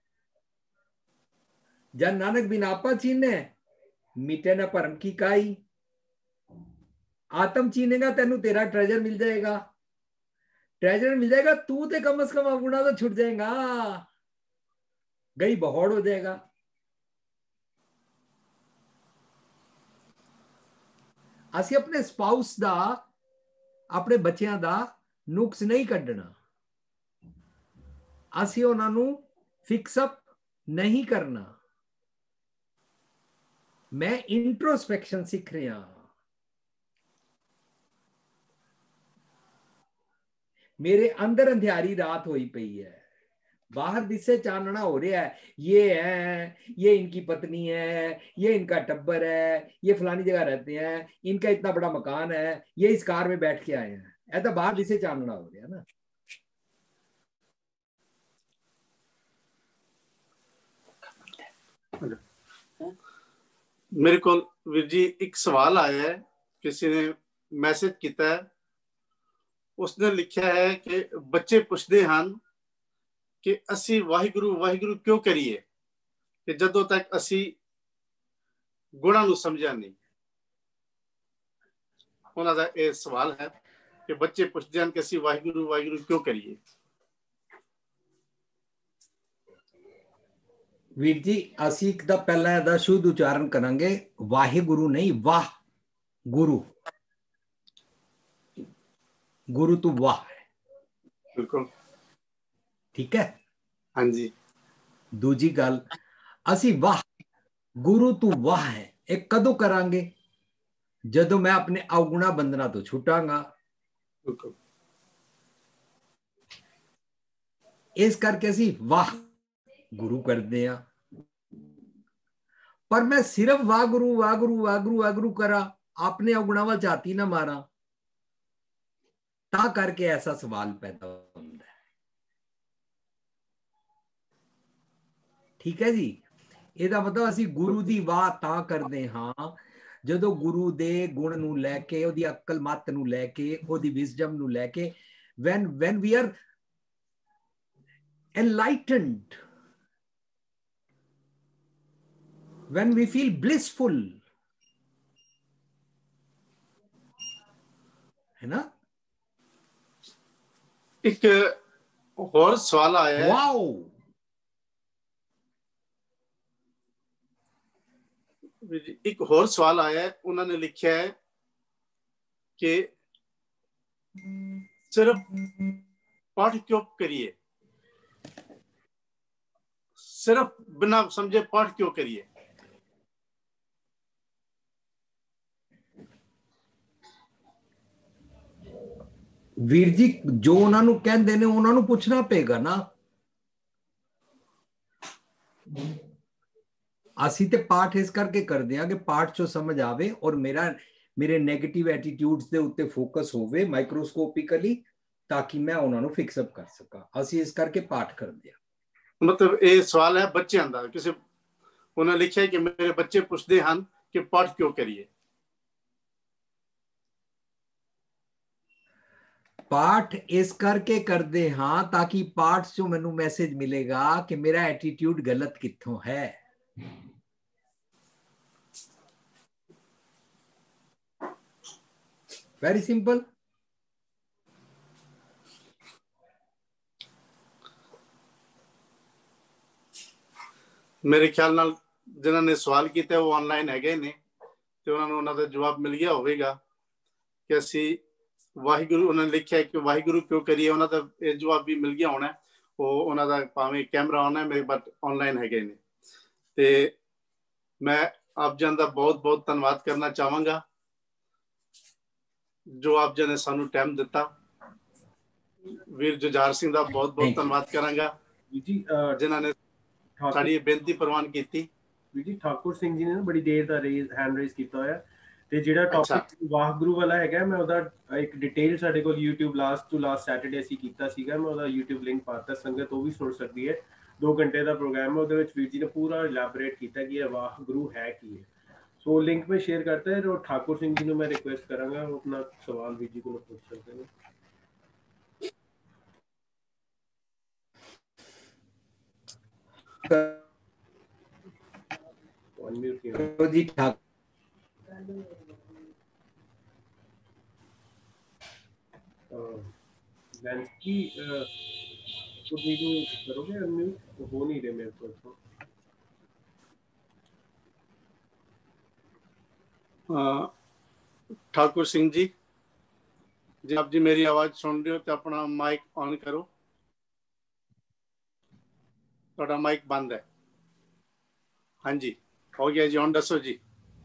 जन नानक बिन आपा चीने मिटे ना भरम की काई। आत्म चीनेगा तेनू तेरा ट्रेजर मिल जाएगा, ट्रेजर मिल जाएगा, तू ते कम से कम अपना तो छुट जाएगा, गई बहौड़ हो जाएगा। ਅਸੀਂ अपने स्पाउस ਦਾ, अपने ਬੱਚਿਆਂ ਦਾ ਨੁਕਸ नहीं ਕੱਢਣਾ, ਅਸੀਂ ਉਹਨਾਂ ਨੂੰ ਫਿਕਸ ਅਪ नहीं करना। मैं इंट्रोस्पेक्शन सीख रहा, मेरे अंदर अंधियारी रात हुई पई है, बाहर दिसे चानना हो रहा है, ये है, ये इनकी पत्नी है, ये इनका टब्बर है, ये फलानी जगह रहते हैं, इनका इतना बड़ा मकान है, ये इस कार में बैठ के आए हैं, ऐसा बाहर दिसे चानना हो रहा है ना। मेरे को वीर जी एक सवाल आया है, किसी ने मैसेज किया है, उसने लिखा है कि बच्चे पूछते हैं कि असी वाहिगुरु वाहिगुरु क्यों करिए कि जदों तक असी गुणां नूं समझा नहीं। उन्हां दा ये सवाल है कि बच्चे पूछते हैं कि असी वाहिगुरु वाहिगुरु क्यों करिए। वीर जी असी दा पहला दा शुद्ध उच्चारण करांगे, वाहिगुरु नहीं, वाह गुरु, गुरु तू वाह है। बिल्कुल ठीक है। हाँ जी। दूजी गल, असी वाह गुरु तू वाह है एक कदों करांगे? जदों मैं अपने अवगुणा बंधना तो छुटांगा। बिल्कुल। इस करके असी वाह गुरु करते हैं, पर मैं सिर्फ वाह गुरु वाह गुरु वाह गुरु वाह गुरु करा, अपने अवगुणा वाल जाती ना मारा, ता करके ऐसा सवाल पैदा होता है। ठीक है जी, ਇਹਦਾ मतलब ਅਸੀਂ गुरु ਦੀ वाह ਤਾਂ ਕਰਦੇ ਹਾਂ ਜਦੋਂ ਗੁਰੂ ਦੇ ਗੁਣ ਨੂੰ ਲੈ ਕੇ, ਉਹਦੀ ਅਕਲ ਮੱਤ ਨੂੰ ਲੈ ਕੇ, ਉਹਦੀ ਵਿਜ਼ਡਮ ਨੂੰ ਲੈ ਕੇ, when we are enlightened, when we feel blissful, है ना। एक और सवाल आया है। वाओ, एक और सवाल आया है, उन्होंने लिखा है कि सिर्फ पाठ क्यों करिए, सिर्फ बिना समझे पाठ क्यों करिए। वीर जी जो उन्होंने कहते ने उन्होंने पूछना पेगा ना। ਅਸੀਂ ਤੇ ਪਾਠ ਇਸ ਕਰਕੇ ਕਰਦੇ ਆ ਕਿ ਪਾਠ ਚੋਂ ਸਮਝ ਆਵੇ ਔਰ ਮੇਰੇ 네ਗੇਟਿਵ ਐਟੀਟਿਊਡਸ ਦੇ ਉੱਤੇ ਫੋਕਸ ਹੋਵੇ ਮਾਈਕਰੋਸਕੋਪਿਕਲੀ, ताकि मैं उन्होंने फिक्स अप कर सका। ਅਸੀਂ ਇਸ ਕਰਕੇ ਪਾਠ ਕਰਦੇ ਆ। मतलब ये सवाल है बच्चों का, किसी उन्होंने लिखा है कि मेरे बच्चे पूछते हैं कि पाठ क्यों करिए। पाठ इस करके करते हाँ ताकि पाठ चो मैनू मैसेज मिलेगा कि मेरा एटीट्यूड गलत कित्थों है। Very simple. मेरे ख्याल नाल जिन्होंने सवाल किया वो ऑनलाइन है ने, तो उन्होंने उन्होंने जवाब मिल गया होगा कि असी वाहिगुरु, उन्होंने लिखा है कि वाहिगुरु क्यों करिए, उन्होंने ये जवाब भी मिल गया होना। वो उन्होंने भावें कैमरा ऑन है मेरे बट ऑनलाइन है ने। ते मैं आप जन का बहुत बहुत धन्यवाद करना चाहवागा जो आप जन ने सानू टाइम दिता। ਵੀਰ ਜੁਝਾਰ ਸਿੰਘ ਦਾ ਬਹੁਤ ਬਹੁਤ ਧੰਨਵਾਦ ਕਰਾਂਗਾ ਜੀ ਜਿਨ੍ਹਾਂ ਨੇ ਸਾਡੀ ਬੇਨਤੀ ਪ੍ਰਵਾਨ ਕੀਤੀ। ਵੀਰ ਜੀ ਠਾਕੁਰ ਸਿੰਘ ਜੀ ਨੇ ਬੜੀ ਦੇਰ ਦਾ ਹੈਂਡ ਰੇਜ਼ ਕੀਤਾ ਹੋਇਆ ਤੇ ਜਿਹੜਾ ਟੌਪਿਕ ਵਾਹਿਗੁਰੂ ਵਾਲਾ ਹੈਗਾ ਮੈਂ ਉਹਦਾ ਇੱਕ ਡਿਟੇਲ ਸਾਡੇ ਕੋਲ YouTube last to last Saturday ਅਸੀਂ ਕੀਤਾ ਸੀਗਾ, ਮੈਂ ਉਹਦਾ YouTube ਲਿੰਕ ਪਾਤਾ, ਸੰਗਤ ਉਹ ਵੀ ਸੁਣ ਸਕਦੀ ਹੈ। 2 ਘੰਟੇ ਦਾ ਪ੍ਰੋਗਰਾਮ ਹੈ, ਉਹਦੇ ਵਿੱਚ ਵੀਰ ਜੀ ਨੇ ਪੂਰਾ ਇਲੈਬੋਰੇਟ ਕੀਤਾ ਕਿ ਇਹ ਵਾਹਿਗੁਰੂ ਹੈ ਕੀ ਹੈ। ਸੋ ਲਿੰਕ ਮੈਂ ਸ਼ੇਅਰ ਕਰਤਾ ਹੈ और ठाकुर सिंह जी ਨੂੰ ਮੈਂ ਰਿਕੁਐਸਟ ਕਰਾਂਗਾ ਉਹ ਆਪਣਾ ਸਵਾਲ ਵੀਰ ਜੀ ਕੋਲ ਪੁੱਛ ਸਕਦੇ ਨੇ। जी ठाकुर वैंसी तो वीडियो करोगे अनम्यूट, तो हो नहीं रहे मेरे को तो। ठाकुर सिंह जी, जी आप जी मेरी आवाज सुन रहे हो तो अपना माइक ऑन करो, थोड़ा माइक बंद है। हाँ जी हो गया जी, ऑन दसो जी।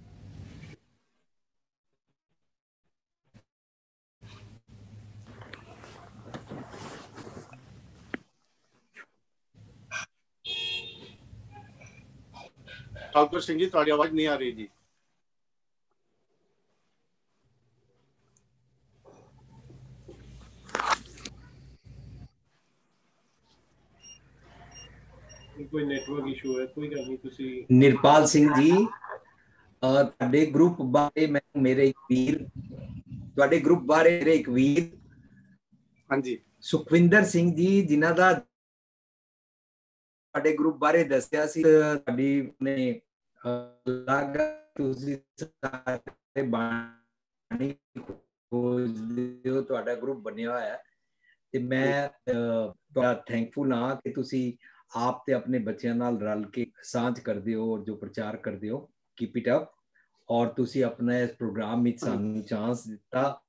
ठाकुर सिंह जी थोड़ी आवाज नहीं आ रही जी। कोई नेटवर्क इशू है, कोई गल नहीं। तुसी निरपाल सिंह जी ਤੁਹਾਡੇ ਗਰੁੱਪ ਬਾਰੇ ਮੈਂ ਮੇਰੇ ਇੱਕ ਵੀਰ ਤੁਹਾਡੇ ਗਰੁੱਪ ਬਾਰੇ ਮੇਰੇ ਇੱਕ ਵੀਰ ਹਾਂਜੀ ਸੁਖਵਿੰਦਰ ਸਿੰਘ ਜੀ ਜਿਨ੍ਹਾਂ ਦਾ ਤੁਹਾਡੇ ਗਰੁੱਪ ਬਾਰੇ ਦੱਸਿਆ ਸੀ, ਤੁਹਾਡੀ ਨੇ ਲੱਗ ਤੁਸੀਂ ਸਾਰੇ ਬਾਣੀ ਖੋਜਦੇ ਹੋ, ਤੁਹਾਡਾ ਗਰੁੱਪ ਬਣਿਆ ਹੋਇਆ ਹੈ ਤੇ ਮੈਂ ਤੁਹਾਡਾ ਥੈਂਕਫੁਲ ਹਾਂ ਕਿ ਤੁਸੀਂ ਆਪ ਤੇ ਆਪਣੇ ਬੱਚਿਆਂ ਨਾਲ ਰਲ ਕੇ ਸਾਂਝ ਕਰਦੇ ਹੋ ਔਰ ਜੋ ਪ੍ਰਚਾਰ ਕਰਦੇ ਹੋ। Keep it up. ਔਰ ਤੁਸੀਂ ਆਪਣਾ ਇਸ ਪ੍ਰੋਗਰਾਮ ਵਿੱਚ ਸਾਨੂੰ ਚਾਂਸ ਦਿੱਤਾ